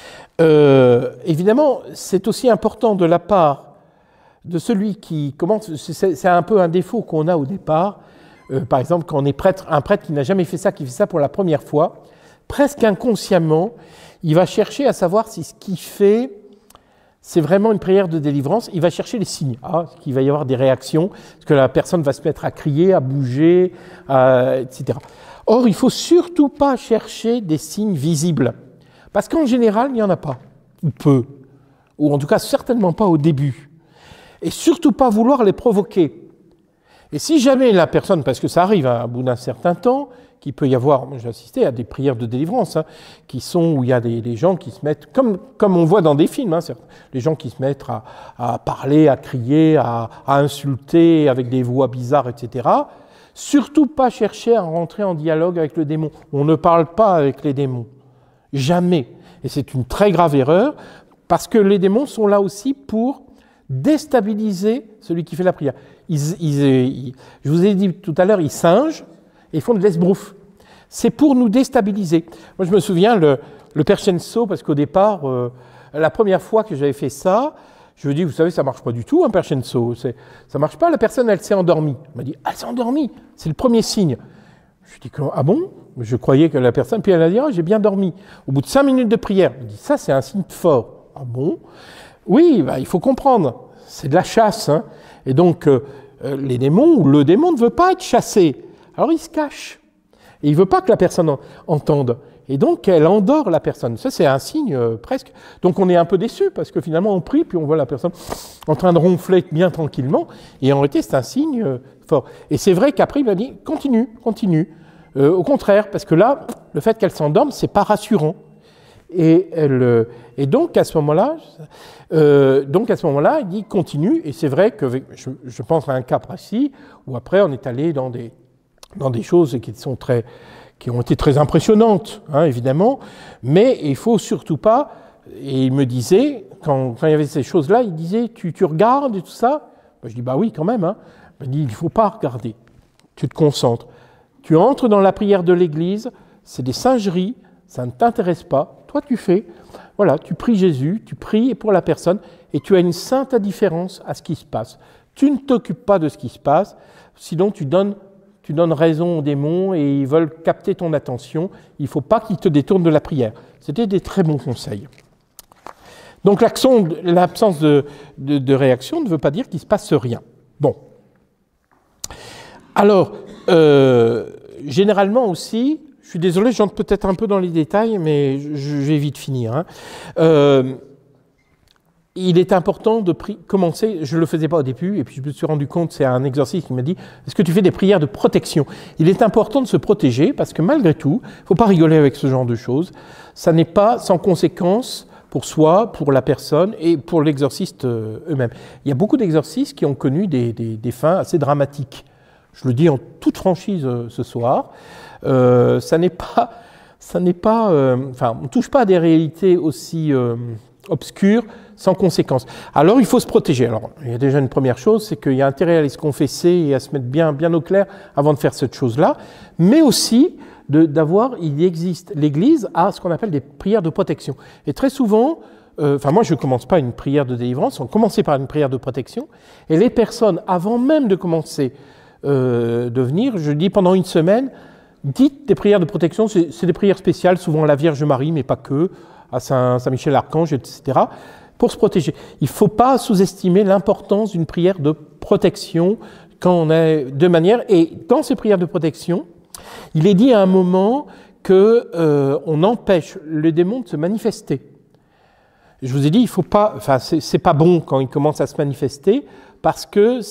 euh, évidemment, c'est aussi important de la part de celui qui commence, c'est, c'est un peu un défaut qu'on a au départ, euh, par exemple quand on est prêtre, un prêtre qui n'a jamais fait ça, qui fait ça pour la première fois, presque inconsciemment, il va chercher à savoir si ce qu'il fait, c'est vraiment une prière de délivrance, il va chercher les signes, ah, qu'il va y avoir des réactions, parce que la personne va se mettre à crier, à bouger, à, et cetera. Or, il ne faut surtout pas chercher des signes visibles, parce qu'en général, il n'y en a pas, ou peu, ou en tout cas certainement pas au début, et surtout pas vouloir les provoquer. Et si jamais la personne, parce que ça arrive hein, à bout d'un certain temps, qu'il peut y avoir, moi j'ai assisté à des prières de délivrance, hein, qui sont où il y a des, des gens qui se mettent, comme, comme on voit dans des films, hein, les gens qui se mettent à, à parler, à crier, à, à insulter avec des voix bizarres, et cetera. Surtout pas chercher à rentrer en dialogue avec le démon. On ne parle pas avec les démons. Jamais. Et c'est une très grave erreur, parce que les démons sont là aussi pour déstabiliser celui qui fait la prière. Ils, ils, ils, je vous ai dit tout à l'heure, ils singent et ils font de l'esbrouf. C'est pour nous déstabiliser. Moi, je me souviens, le, le Père Shenso, parce qu'au départ, euh, la première fois que j'avais fait ça, je lui ai dit, vous savez, ça ne marche pas du tout, hein, Père Shenso. C'est, ça ne marche pas, la personne, elle s'est endormie. Elle m'a dit, elle s'est endormie, c'est le premier signe. Je lui ai dit, ah bon ? Je croyais que la personne, puis elle a dit, oh, j'ai bien dormi. Au bout de cinq minutes de prière, elle me dit, ça, c'est un signe fort. Ah bon ? Oui, bah, il faut comprendre, c'est de la chasse. Hein. Et donc, euh, les démons, ou le démon ne veut pas être chassé. Alors, il se cache. Et il ne veut pas que la personne en, entende. Et donc, elle endort la personne. Ça, c'est un signe euh, presque. Donc, on est un peu déçu parce que finalement, on prie, puis on voit la personne en train de ronfler bien tranquillement. Et en réalité, c'est un signe euh, fort. Et c'est vrai qu'après, il m'a dit, continue, continue. Euh, au contraire, parce que là, le fait qu'elle s'endorme, c'est pas rassurant. Et, elle, et donc, à ce moment-là, euh, donc à ce moment-là, il dit continue. Et c'est vrai que je, je pense à un cas précis où après, on est allé dans des, dans des choses qui sont très... qui ont été très impressionnantes, hein, évidemment, mais il ne faut surtout pas, et il me disait, quand, quand il y avait ces choses-là, il disait, tu, tu regardes et tout ça ? Ben, je dis, bah oui, quand même, hein. Il me dit, il ne faut pas regarder. tu te concentres. Tu entres dans la prière de l'Église, c'est des singeries, ça ne t'intéresse pas. Toi, tu fais, voilà, tu pries Jésus, tu pries pour la personne et tu as une sainte indifférence à ce qui se passe. Tu ne t'occupes pas de ce qui se passe, sinon tu donnes, tu donnes raison aux démons et ils veulent capter ton attention. Il ne faut pas qu'ils te détournent de la prière. C'était des très bons conseils. Donc l'absence de, de, de réaction ne veut pas dire qu'il ne se passe rien. Bon. Alors, euh, généralement aussi, je suis désolé, j'entre peut-être un peu dans les détails, mais je, je vais vite finir. Hein. Euh, il est important de pri- commencer, je ne le faisais pas au début, et puis je me suis rendu compte, c'est un exercice qui m'a dit, est-ce que tu fais des prières de protection? Il est important de se protéger, parce que malgré tout, il ne faut pas rigoler avec ce genre de choses, ça n'est pas sans conséquence pour soi, pour la personne et pour l'exorciste eux-mêmes. Il y a beaucoup d'exorcistes qui ont connu des, des, des fins assez dramatiques. Je le dis en toute franchise euh, ce soir. Euh, ça n'est pas, ça n'est pas, euh, enfin, on ne touche pas à des réalités aussi euh, obscures, sans conséquence. Alors, il faut se protéger. Alors, il y a déjà une première chose, c'est qu'il y a intérêt à aller se confesser et à se mettre bien, bien au clair avant de faire cette chose-là, mais aussi de, d'avoir, il existe, l'Église a ce qu'on appelle des prières de protection. Et très souvent, euh, enfin moi je ne commence pas une prière de délivrance, on commençait par une prière de protection, et les personnes, avant même de commencer euh, de venir, je dis pendant une semaine, dites des prières de protection, c'est, c'est des prières spéciales, souvent à la Vierge Marie, mais pas que, à Saint, Saint Michel Archange, et cetera, pour se protéger. Il ne faut pas sous-estimer l'importance d'une prière de protection quand on est de manière, et dans ces prières de protection, il est dit à un moment qu'on euh, empêche le démon de se manifester. Je vous ai dit, il faut pas, enfin, c'est, c'est pas bon quand il commence à se manifester parce que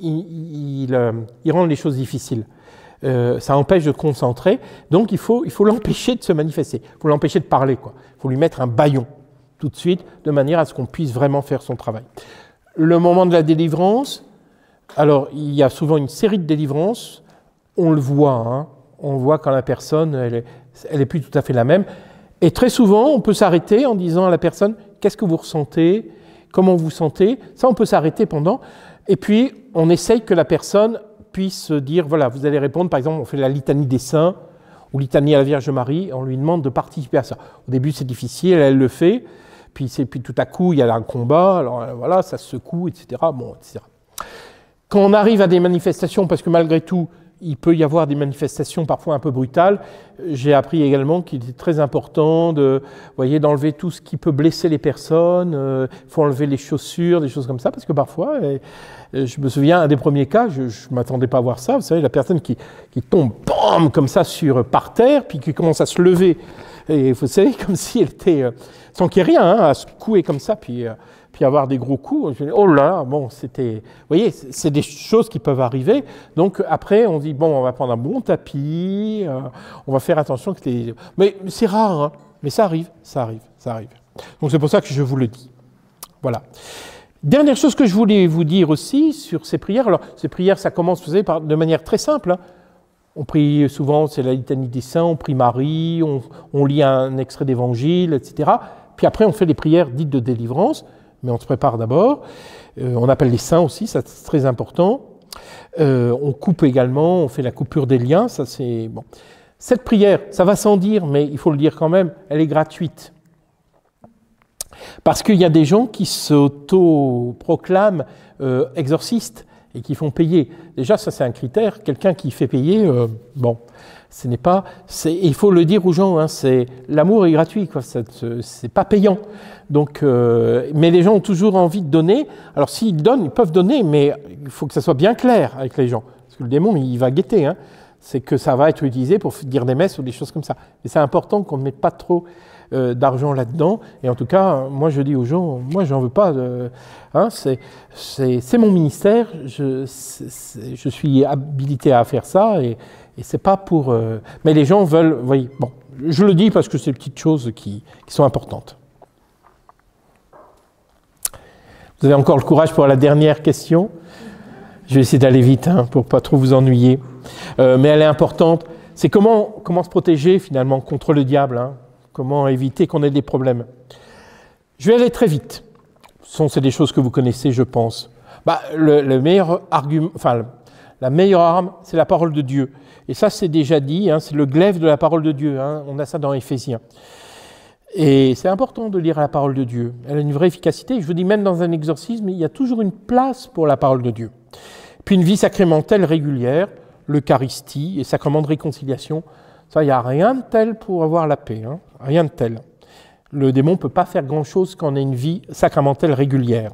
il, il, euh, il rend les choses difficiles. Euh, ça empêche de concentrer, donc il faut, il faut l'empêcher de se manifester. Il faut l'empêcher de parler, quoi. Il faut lui mettre un bâillon tout de suite, de manière à ce qu'on puisse vraiment faire son travail. Le moment de la délivrance, alors il y a souvent une série de délivrances, on le voit, hein, on voit quand la personne, elle est, elle est plus tout à fait la même. Et très souvent, on peut s'arrêter en disant à la personne, qu'est-ce que vous ressentez, comment vous sentez, ça on peut s'arrêter pendant, et puis on essaye que la personne puisse dire, voilà, vous allez répondre, par exemple, on fait la litanie des saints, ou litanie à la Vierge Marie, on lui demande de participer à ça. Au début c'est difficile, elle le fait, puis, c'est, puis tout à coup il y a un combat, alors voilà, ça se secoue, et cetera. Bon, et cetera. Quand on arrive à des manifestations, parce que malgré tout, il peut y avoir des manifestations parfois un peu brutales. J'ai appris également qu'il était très important de, voyez, d'enlever tout ce qui peut blesser les personnes. Il euh, faut enlever les chaussures, des choses comme ça, parce que parfois, et, et je me souviens, un des premiers cas, je ne m'attendais pas à voir ça, vous savez, la personne qui, qui tombe, bam, comme ça, sur, par terre, puis qui commence à se lever. Et vous savez, comme si elle était, euh, sans qu'il y ait rien, hein, à se couer comme ça, puis... Euh, puis avoir des gros coups, je me dis, oh là là, bon, c'était... Vous voyez, c'est, c'est des choses qui peuvent arriver. Donc après, on dit, bon, on va prendre un bon tapis, euh, on va faire attention que les... Mais c'est rare, hein, mais ça arrive, ça arrive, ça arrive. Donc c'est pour ça que je vous le dis. Voilà. Dernière chose que je voulais vous dire aussi sur ces prières. Alors, ces prières, ça commence, vous savez, par, de manière très simple, hein. On prie souvent, c'est la litanie des saints, on prie Marie, on, on lit un extrait d'évangile, et cetera. Puis après, on fait les prières dites de délivrance. Mais on se prépare d'abord. Euh, on appelle les saints aussi, ça c'est très important. Euh, on coupe également, on fait la coupure des liens, ça c'est bon. Cette prière, ça va sans dire, mais il faut le dire quand même, elle est gratuite. Parce qu'il y a des gens qui s'auto-proclament euh, exorcistes et qui font payer. Déjà, ça c'est un critère. Quelqu'un qui fait payer, euh, bon, ce n'est pas. C'est, il faut le dire aux gens. Hein, c'est l'amour est gratuit, quoi. C'est, c'est pas payant. Donc, euh, mais les gens ont toujours envie de donner. Alors, s'ils donnent, ils peuvent donner, mais il faut que ça soit bien clair avec les gens, parce que le démon, il va guetter. Hein. C'est que ça va être utilisé pour dire des messes ou des choses comme ça. Et c'est important qu'on ne mette pas trop euh, d'argent là-dedans. Et en tout cas, moi, je dis aux gens, moi, j'en veux pas. De, hein, c'est, c'est, c'est mon ministère. Je, c'est, c'est, je suis habilité à faire ça. Et, et c'est pas pour. Euh, mais les gens veulent. Vous voyez, bon, je le dis parce que c'est des petites choses qui, qui sont importantes. Vous avez encore le courage pour la dernière question? Je vais essayer d'aller vite hein, pour pas trop vous ennuyer. Euh, mais elle est importante. C'est comment, comment se protéger finalement contre le diable, hein, comment éviter qu'on ait des problèmes. Je vais aller très vite. Ce sont c'est des choses que vous connaissez, je pense. Bah, le, le meilleur argument, enfin, La meilleure arme, c'est la parole de Dieu. Et ça, c'est déjà dit, hein, c'est le glaive de la parole de Dieu. Hein, on a ça dans Éphésiens. Et c'est important de lire la parole de Dieu. Elle a une vraie efficacité. Je vous dis, même dans un exorcisme, il y a toujours une place pour la parole de Dieu. Puis une vie sacramentelle régulière, l'Eucharistie et sacrement de réconciliation. Ça, il n'y a rien de tel pour avoir la paix. Hein, rien de tel. Le démon ne peut pas faire grand-chose quand on a une vie sacramentelle régulière.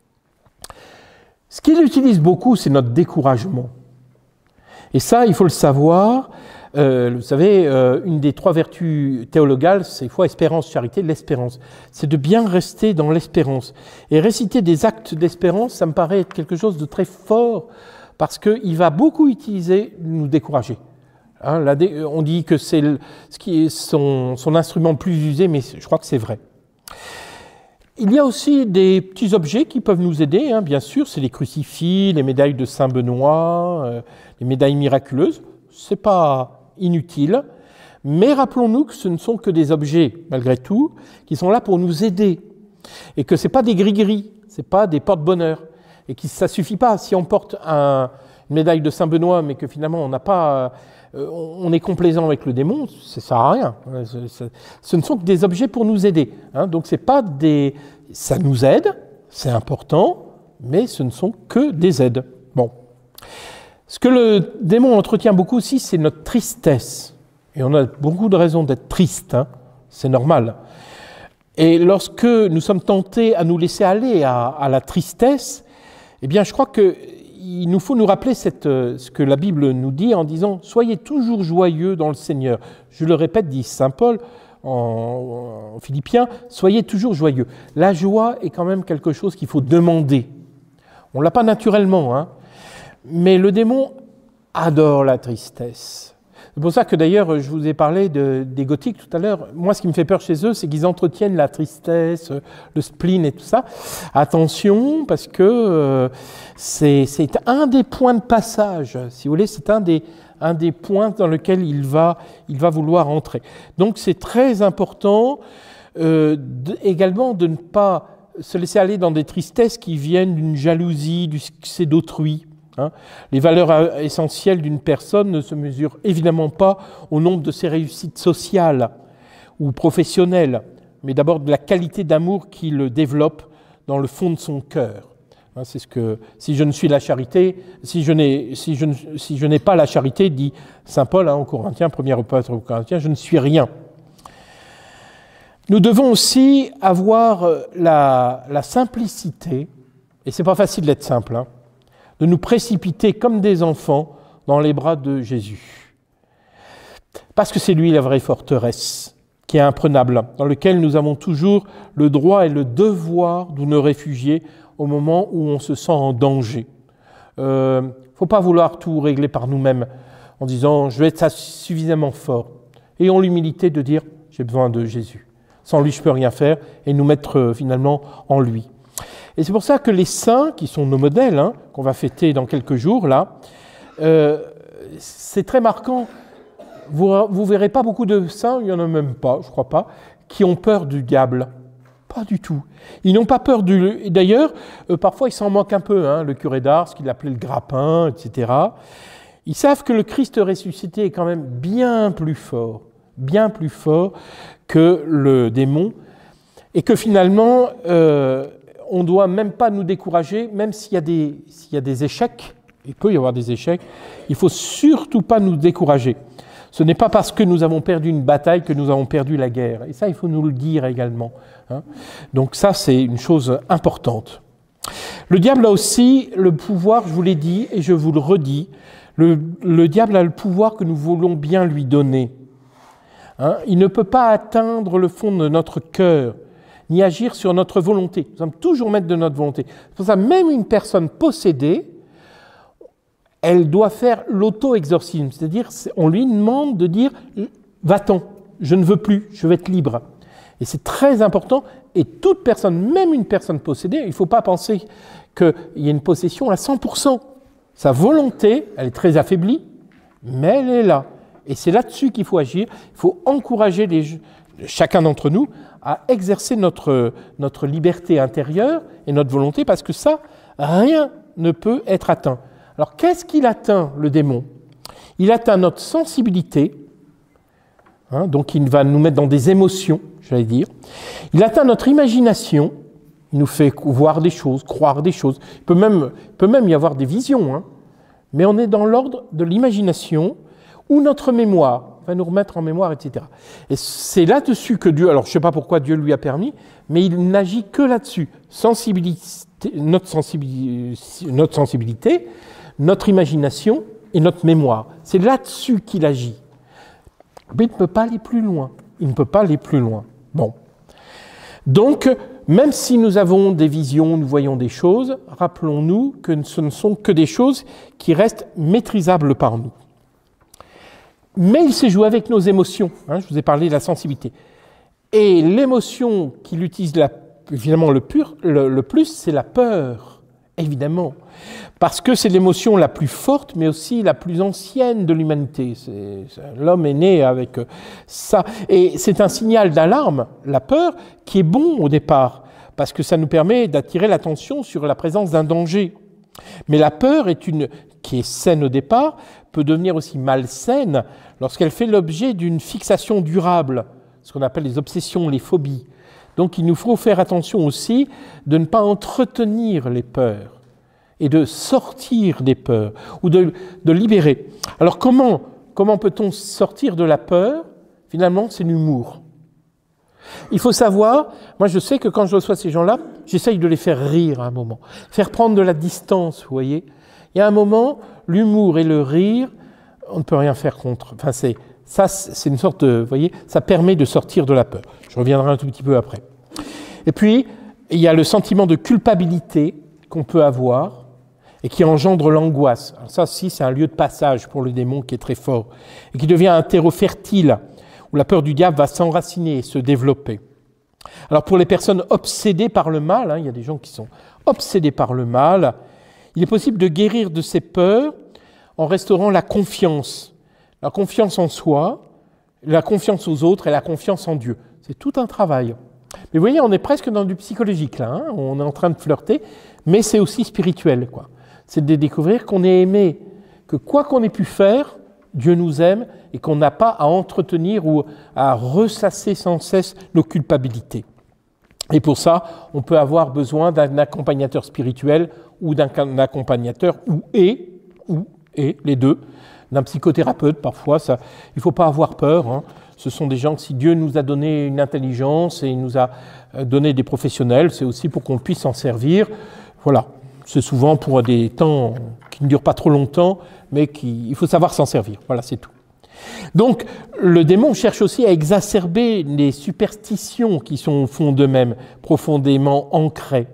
Ce qu'il utilise beaucoup, c'est notre découragement. Et ça, il faut le savoir. Euh, vous savez, euh, une des trois vertus théologales, c'est foi, espérance, charité, l'espérance. C'est de bien rester dans l'espérance. Et réciter des actes d'espérance, ça me paraît être quelque chose de très fort, parce qu'il va beaucoup utiliser nous décourager. Hein, là, on dit que c'est le, ce qui est son, son instrument le plus usé, mais je crois que c'est vrai. Il y a aussi des petits objets qui peuvent nous aider, hein, bien sûr, c'est les crucifix, les médailles de Saint Benoît, euh, les médailles miraculeuses. C'est pas inutile, mais rappelons-nous que ce ne sont que des objets, malgré tout, qui sont là pour nous aider, et que ce n'est pas des gris-gris, ce n'est pas des porte-bonheur, et que ça ne suffit pas. Si on porte un, une médaille de Saint Benoît, mais que finalement on n'a pas... Euh, on est complaisant avec le démon, ça ne sert à rien. Ce ne sont que des objets pour nous aider. Hein. Donc c'est pas des... Ça nous aide, c'est important, mais ce ne sont que des aides. Bon. Ce que le démon entretient beaucoup aussi, c'est notre tristesse. Et on a beaucoup de raisons d'être triste, hein. C'est normal. Et lorsque nous sommes tentés à nous laisser aller à, à la tristesse, eh bien je crois que il nous faut nous rappeler cette, ce que la Bible nous dit en disant « Soyez toujours joyeux dans le Seigneur ». Je le répète, dit saint Paul en, en Philippiens, « Soyez toujours joyeux ». La joie est quand même quelque chose qu'il faut demander. On ne l'a pas naturellement, hein, mais le démon adore la tristesse. C'est pour ça que d'ailleurs, je vous ai parlé de, des gothiques tout à l'heure. Moi, ce qui me fait peur chez eux, c'est qu'ils entretiennent la tristesse, le spleen et tout ça. Attention, parce que euh, c'est, c'est un des points de passage, si vous voulez, c'est un des, un des points dans lequel il va, il va vouloir entrer. Donc, c'est très important euh, de, également de ne pas se laisser aller dans des tristesses qui viennent d'une jalousie, du succès d'autrui. Hein. Les valeurs essentielles d'une personne ne se mesurent évidemment pas au nombre de ses réussites sociales ou professionnelles, mais d'abord de la qualité d'amour qu'il développe dans le fond de son cœur. Hein, c'est ce que si je ne suis la charité, si je n'ai si je ne, si je n'ai pas la charité, dit saint Paul hein, aux Corinthiens, premier épître aux Corinthiens, je ne suis rien. Nous devons aussi avoir la, la simplicité, et c'est pas facile d'être simple, hein, de nous précipiter comme des enfants dans les bras de Jésus. Parce que c'est lui la vraie forteresse, qui est imprenable, dans lequel nous avons toujours le droit et le devoir de nous réfugier au moment où on se sent en danger. Il euh, ne faut pas vouloir tout régler par nous-mêmes en disant « je vais être suffisamment fort ». Ayons l'humilité de dire « j'ai besoin de Jésus ». Sans lui, je ne peux rien faire, et nous mettre euh, finalement en lui. Et c'est pour ça que les saints, qui sont nos modèles, hein, qu'on va fêter dans quelques jours, là, euh, c'est très marquant. Vous ne verrez pas beaucoup de saints, il n'y en a même pas, je ne crois pas, qui ont peur du diable. Pas du tout. Ils n'ont pas peur du... D'ailleurs, euh, parfois, ils s'en moquent un peu, hein, le curé d'Ars, ce qu'il appelait le grappin, et cetera. Ils savent que le Christ ressuscité est quand même bien plus fort, bien plus fort que le démon, et que finalement... Euh, on ne doit même pas nous décourager, même s'il y a des, s'il y a des échecs, il peut y avoir des échecs, il ne faut surtout pas nous décourager. Ce n'est pas parce que nous avons perdu une bataille que nous avons perdu la guerre. Et ça, il faut nous le dire également. Hein. Donc ça, c'est une chose importante. Le diable a aussi le pouvoir, je vous l'ai dit et je vous le redis, le, le diable a le pouvoir que nous voulons bien lui donner. Hein. Il ne peut pas atteindre le fond de notre cœur, ni agir sur notre volonté. Nous sommes toujours maîtres de notre volonté. C'est pour ça même une personne possédée, elle doit faire l'auto-exorcisme, c'est-à-dire on lui demande de dire « va-t'en, je ne veux plus, je veux être libre ». Et c'est très important, et toute personne, même une personne possédée, il ne faut pas penser qu'il y a une possession à cent pour cent. Sa volonté, elle est très affaiblie, mais elle est là. Et c'est là-dessus qu'il faut agir. Il faut encourager les, chacun d'entre nous à exercer notre, notre liberté intérieure et notre volonté, parce que ça, rien ne peut être atteint. Alors, qu'est-ce qu'il atteint, le démon? Il atteint notre sensibilité, hein, donc il va nous mettre dans des émotions, j'allais dire. Il atteint notre imagination, il nous fait voir des choses, croire des choses. Il peut même, il peut même y avoir des visions, hein, mais on est dans l'ordre de l'imagination ou notre mémoire, va nous remettre en mémoire, et cetera. Et c'est là-dessus que Dieu, alors je ne sais pas pourquoi Dieu lui a permis, mais il n'agit que là-dessus. Sensibilité, notre, sensibilité, notre sensibilité, notre imagination et notre mémoire. C'est là-dessus qu'il agit. Mais il ne peut pas aller plus loin. Il ne peut pas aller plus loin. Bon. Donc, même si nous avons des visions, nous voyons des choses, rappelons-nous que ce ne sont que des choses qui restent maîtrisables par nous. Mais il s'est joué avec nos émotions. Hein, je vous ai parlé de la sensibilité. Et l'émotion qu'il utilise la, évidemment le, pur, le, le plus, c'est la peur, évidemment. Parce que c'est l'émotion la plus forte, mais aussi la plus ancienne de l'humanité. C'est, c'est, l'homme est né avec ça. Et c'est un signal d'alarme, la peur, qui est bon au départ, parce que ça nous permet d'attirer l'attention sur la présence d'un danger. Mais la peur, est une, qui est saine au départ, peut devenir aussi malsaine lorsqu'elle fait l'objet d'une fixation durable, ce qu'on appelle les obsessions, les phobies. Donc il nous faut faire attention aussi de ne pas entretenir les peurs et de sortir des peurs ou de, de libérer. Alors comment, comment peut-on sortir de la peur? Finalement, c'est l'humour. Il faut savoir, moi je sais que quand je reçois ces gens-là, j'essaye de les faire rire à un moment, faire prendre de la distance, vous voyez. Il y a un moment, l'humour et le rire, on ne peut rien faire contre. Enfin, c'est, ça, c'est une sorte de, vous voyez, ça permet de sortir de la peur. Je reviendrai un tout petit peu après. Et puis, il y a le sentiment de culpabilité qu'on peut avoir et qui engendre l'angoisse. Alors ça, si, c'est un lieu de passage pour le démon qui est très fort et qui devient un terreau fertile où la peur du diable va s'enraciner et se développer. Alors pour les personnes obsédées par le mal, hein, il y a des gens qui sont obsédés par le mal, il est possible de guérir de ces peurs en restaurant la confiance. La confiance en soi, la confiance aux autres et la confiance en Dieu. C'est tout un travail. Mais vous voyez, on est presque dans du psychologique là, hein, on est en train de flirter, mais c'est aussi spirituel, quoi. C'est de découvrir qu'on est aimé, que quoi qu'on ait pu faire, Dieu nous aime et qu'on n'a pas à entretenir ou à ressasser sans cesse nos culpabilités. Et pour ça, on peut avoir besoin d'un accompagnateur spirituel ou d'un accompagnateur ou et, ou et, les deux, d'un psychothérapeute parfois. Ça, il ne faut pas avoir peur. Hein. Ce sont des gens, si Dieu nous a donné une intelligence et il nous a donné des professionnels, c'est aussi pour qu'on puisse s'en servir. Voilà, c'est souvent pour des temps qui ne durent pas trop longtemps, mais qui, il faut savoir s'en servir. Voilà, c'est tout. Donc, le démon cherche aussi à exacerber les superstitions qui sont au fond d'eux-mêmes, profondément ancrées.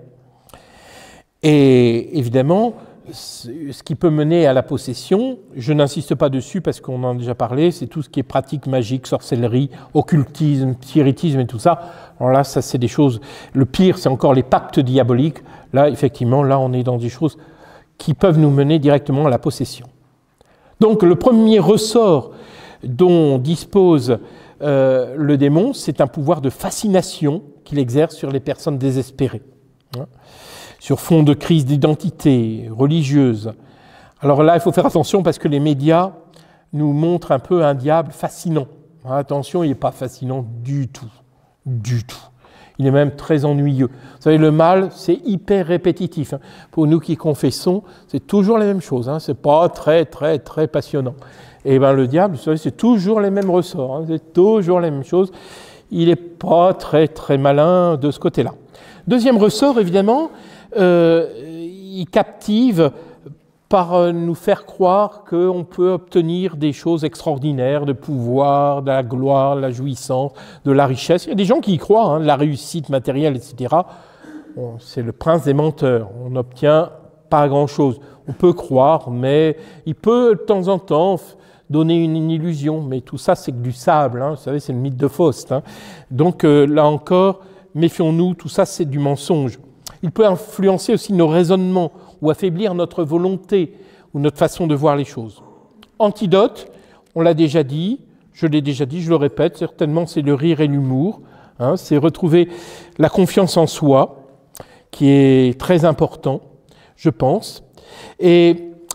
Et évidemment, ce qui peut mener à la possession, je n'insiste pas dessus parce qu'on en a déjà parlé, c'est tout ce qui est pratique magique, sorcellerie, occultisme, spiritisme et tout ça. Alors là, ça c'est des choses, le pire c'est encore les pactes diaboliques. Là, effectivement, là on est dans des choses qui peuvent nous mener directement à la possession. Donc le premier ressort dont dispose euh, le démon, c'est un pouvoir de fascination qu'il exerce sur les personnes désespérées, hein, sur fond de crise d'identité religieuse. Alors là, il faut faire attention parce que les médias nous montrent un peu un diable fascinant. Hein, attention, il n'est pas fascinant du tout, du tout. Il est même très ennuyeux. Vous savez, le mal, c'est hyper répétitif. Hein. Pour nous qui confessons, c'est toujours la même chose. Hein. Ce n'est pas très, très, très passionnant. Et bien le diable, vous savez, c'est toujours les mêmes ressorts. Hein. C'est toujours la même chose. Il n'est pas très, très malin de ce côté-là. Deuxième ressort, évidemment, euh, il captive par nous faire croire qu'on peut obtenir des choses extraordinaires, de pouvoir, de la gloire, de la jouissance, de la richesse. Il y a des gens qui y croient, hein, de la réussite matérielle, et cetera. Bon, c'est le prince des menteurs. On n'obtient pas grand-chose. On peut croire, mais il peut de temps en temps donner une, une illusion. Mais tout ça, c'est que du sable. Hein. Vous savez, c'est le mythe de Faust. Hein. Donc euh, là encore, méfions-nous, tout ça, c'est du mensonge. Il peut influencer aussi nos raisonnements ou affaiblir notre volonté ou notre façon de voir les choses. Antidote, on l'a déjà dit, je l'ai déjà dit, je le répète, certainement c'est le rire et l'humour, hein, c'est retrouver la confiance en soi, qui est très important, je pense. Et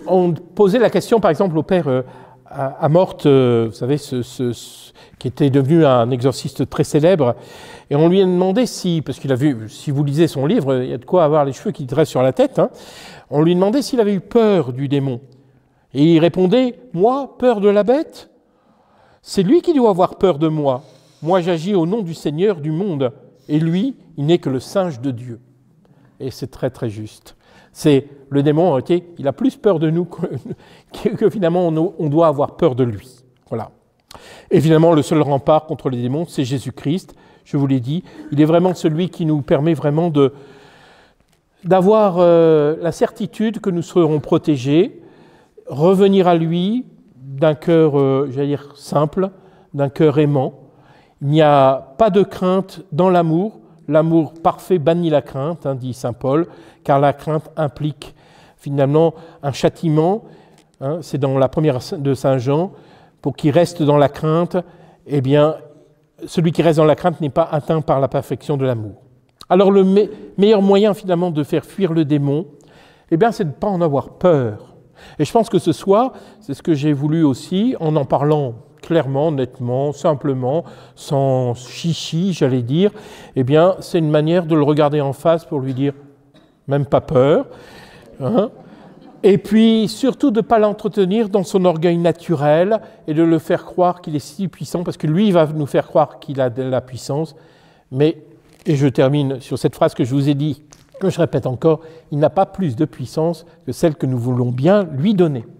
on posait la question, par exemple, au père euh, Amorth, euh, vous savez, ce, ce, ce, qui était devenu un exorciste très célèbre, et on lui a demandé si, parce qu'il a vu, si vous lisez son livre, il y a de quoi avoir les cheveux qui dressent sur la tête, hein, on lui demandait s'il avait eu peur du démon. Et il répondait, moi, peur de la bête? C'est lui qui doit avoir peur de moi. Moi, j'agis au nom du Seigneur du monde, et lui, il n'est que le singe de Dieu. Et c'est très, très juste. C'est le démon, ok, il a plus peur de nous que, que, que finalement on, on doit avoir peur de lui. Voilà. Évidemment, le seul rempart contre les démons, c'est Jésus-Christ. Je vous l'ai dit, il est vraiment celui qui nous permet vraiment de, d'avoir euh, la certitude que nous serons protégés, revenir à lui d'un cœur, euh, j'allais dire, simple, d'un cœur aimant. Il n'y a pas de crainte dans l'amour. L'amour parfait bannit la crainte, hein, dit saint Paul, car la crainte implique finalement un châtiment. Hein, c'est dans la première de saint Jean. Pour qu'il reste dans la crainte, eh bien, celui qui reste dans la crainte n'est pas atteint par la perfection de l'amour. Alors le me- meilleur moyen finalement de faire fuir le démon, eh bien, c'est de ne pas en avoir peur. Et je pense que ce soir, c'est ce que j'ai voulu aussi, en en parlant clairement, nettement, simplement, sans chichi, j'allais dire, eh bien, c'est une manière de le regarder en face pour lui dire, même pas peur, hein, et puis surtout de ne pas l'entretenir dans son orgueil naturel et de le faire croire qu'il est si puissant, parce que lui, il va nous faire croire qu'il a de la puissance, mais, et je termine sur cette phrase que je vous ai dit, que je répète encore, il n'a pas plus de puissance que celle que nous voulons bien lui donner.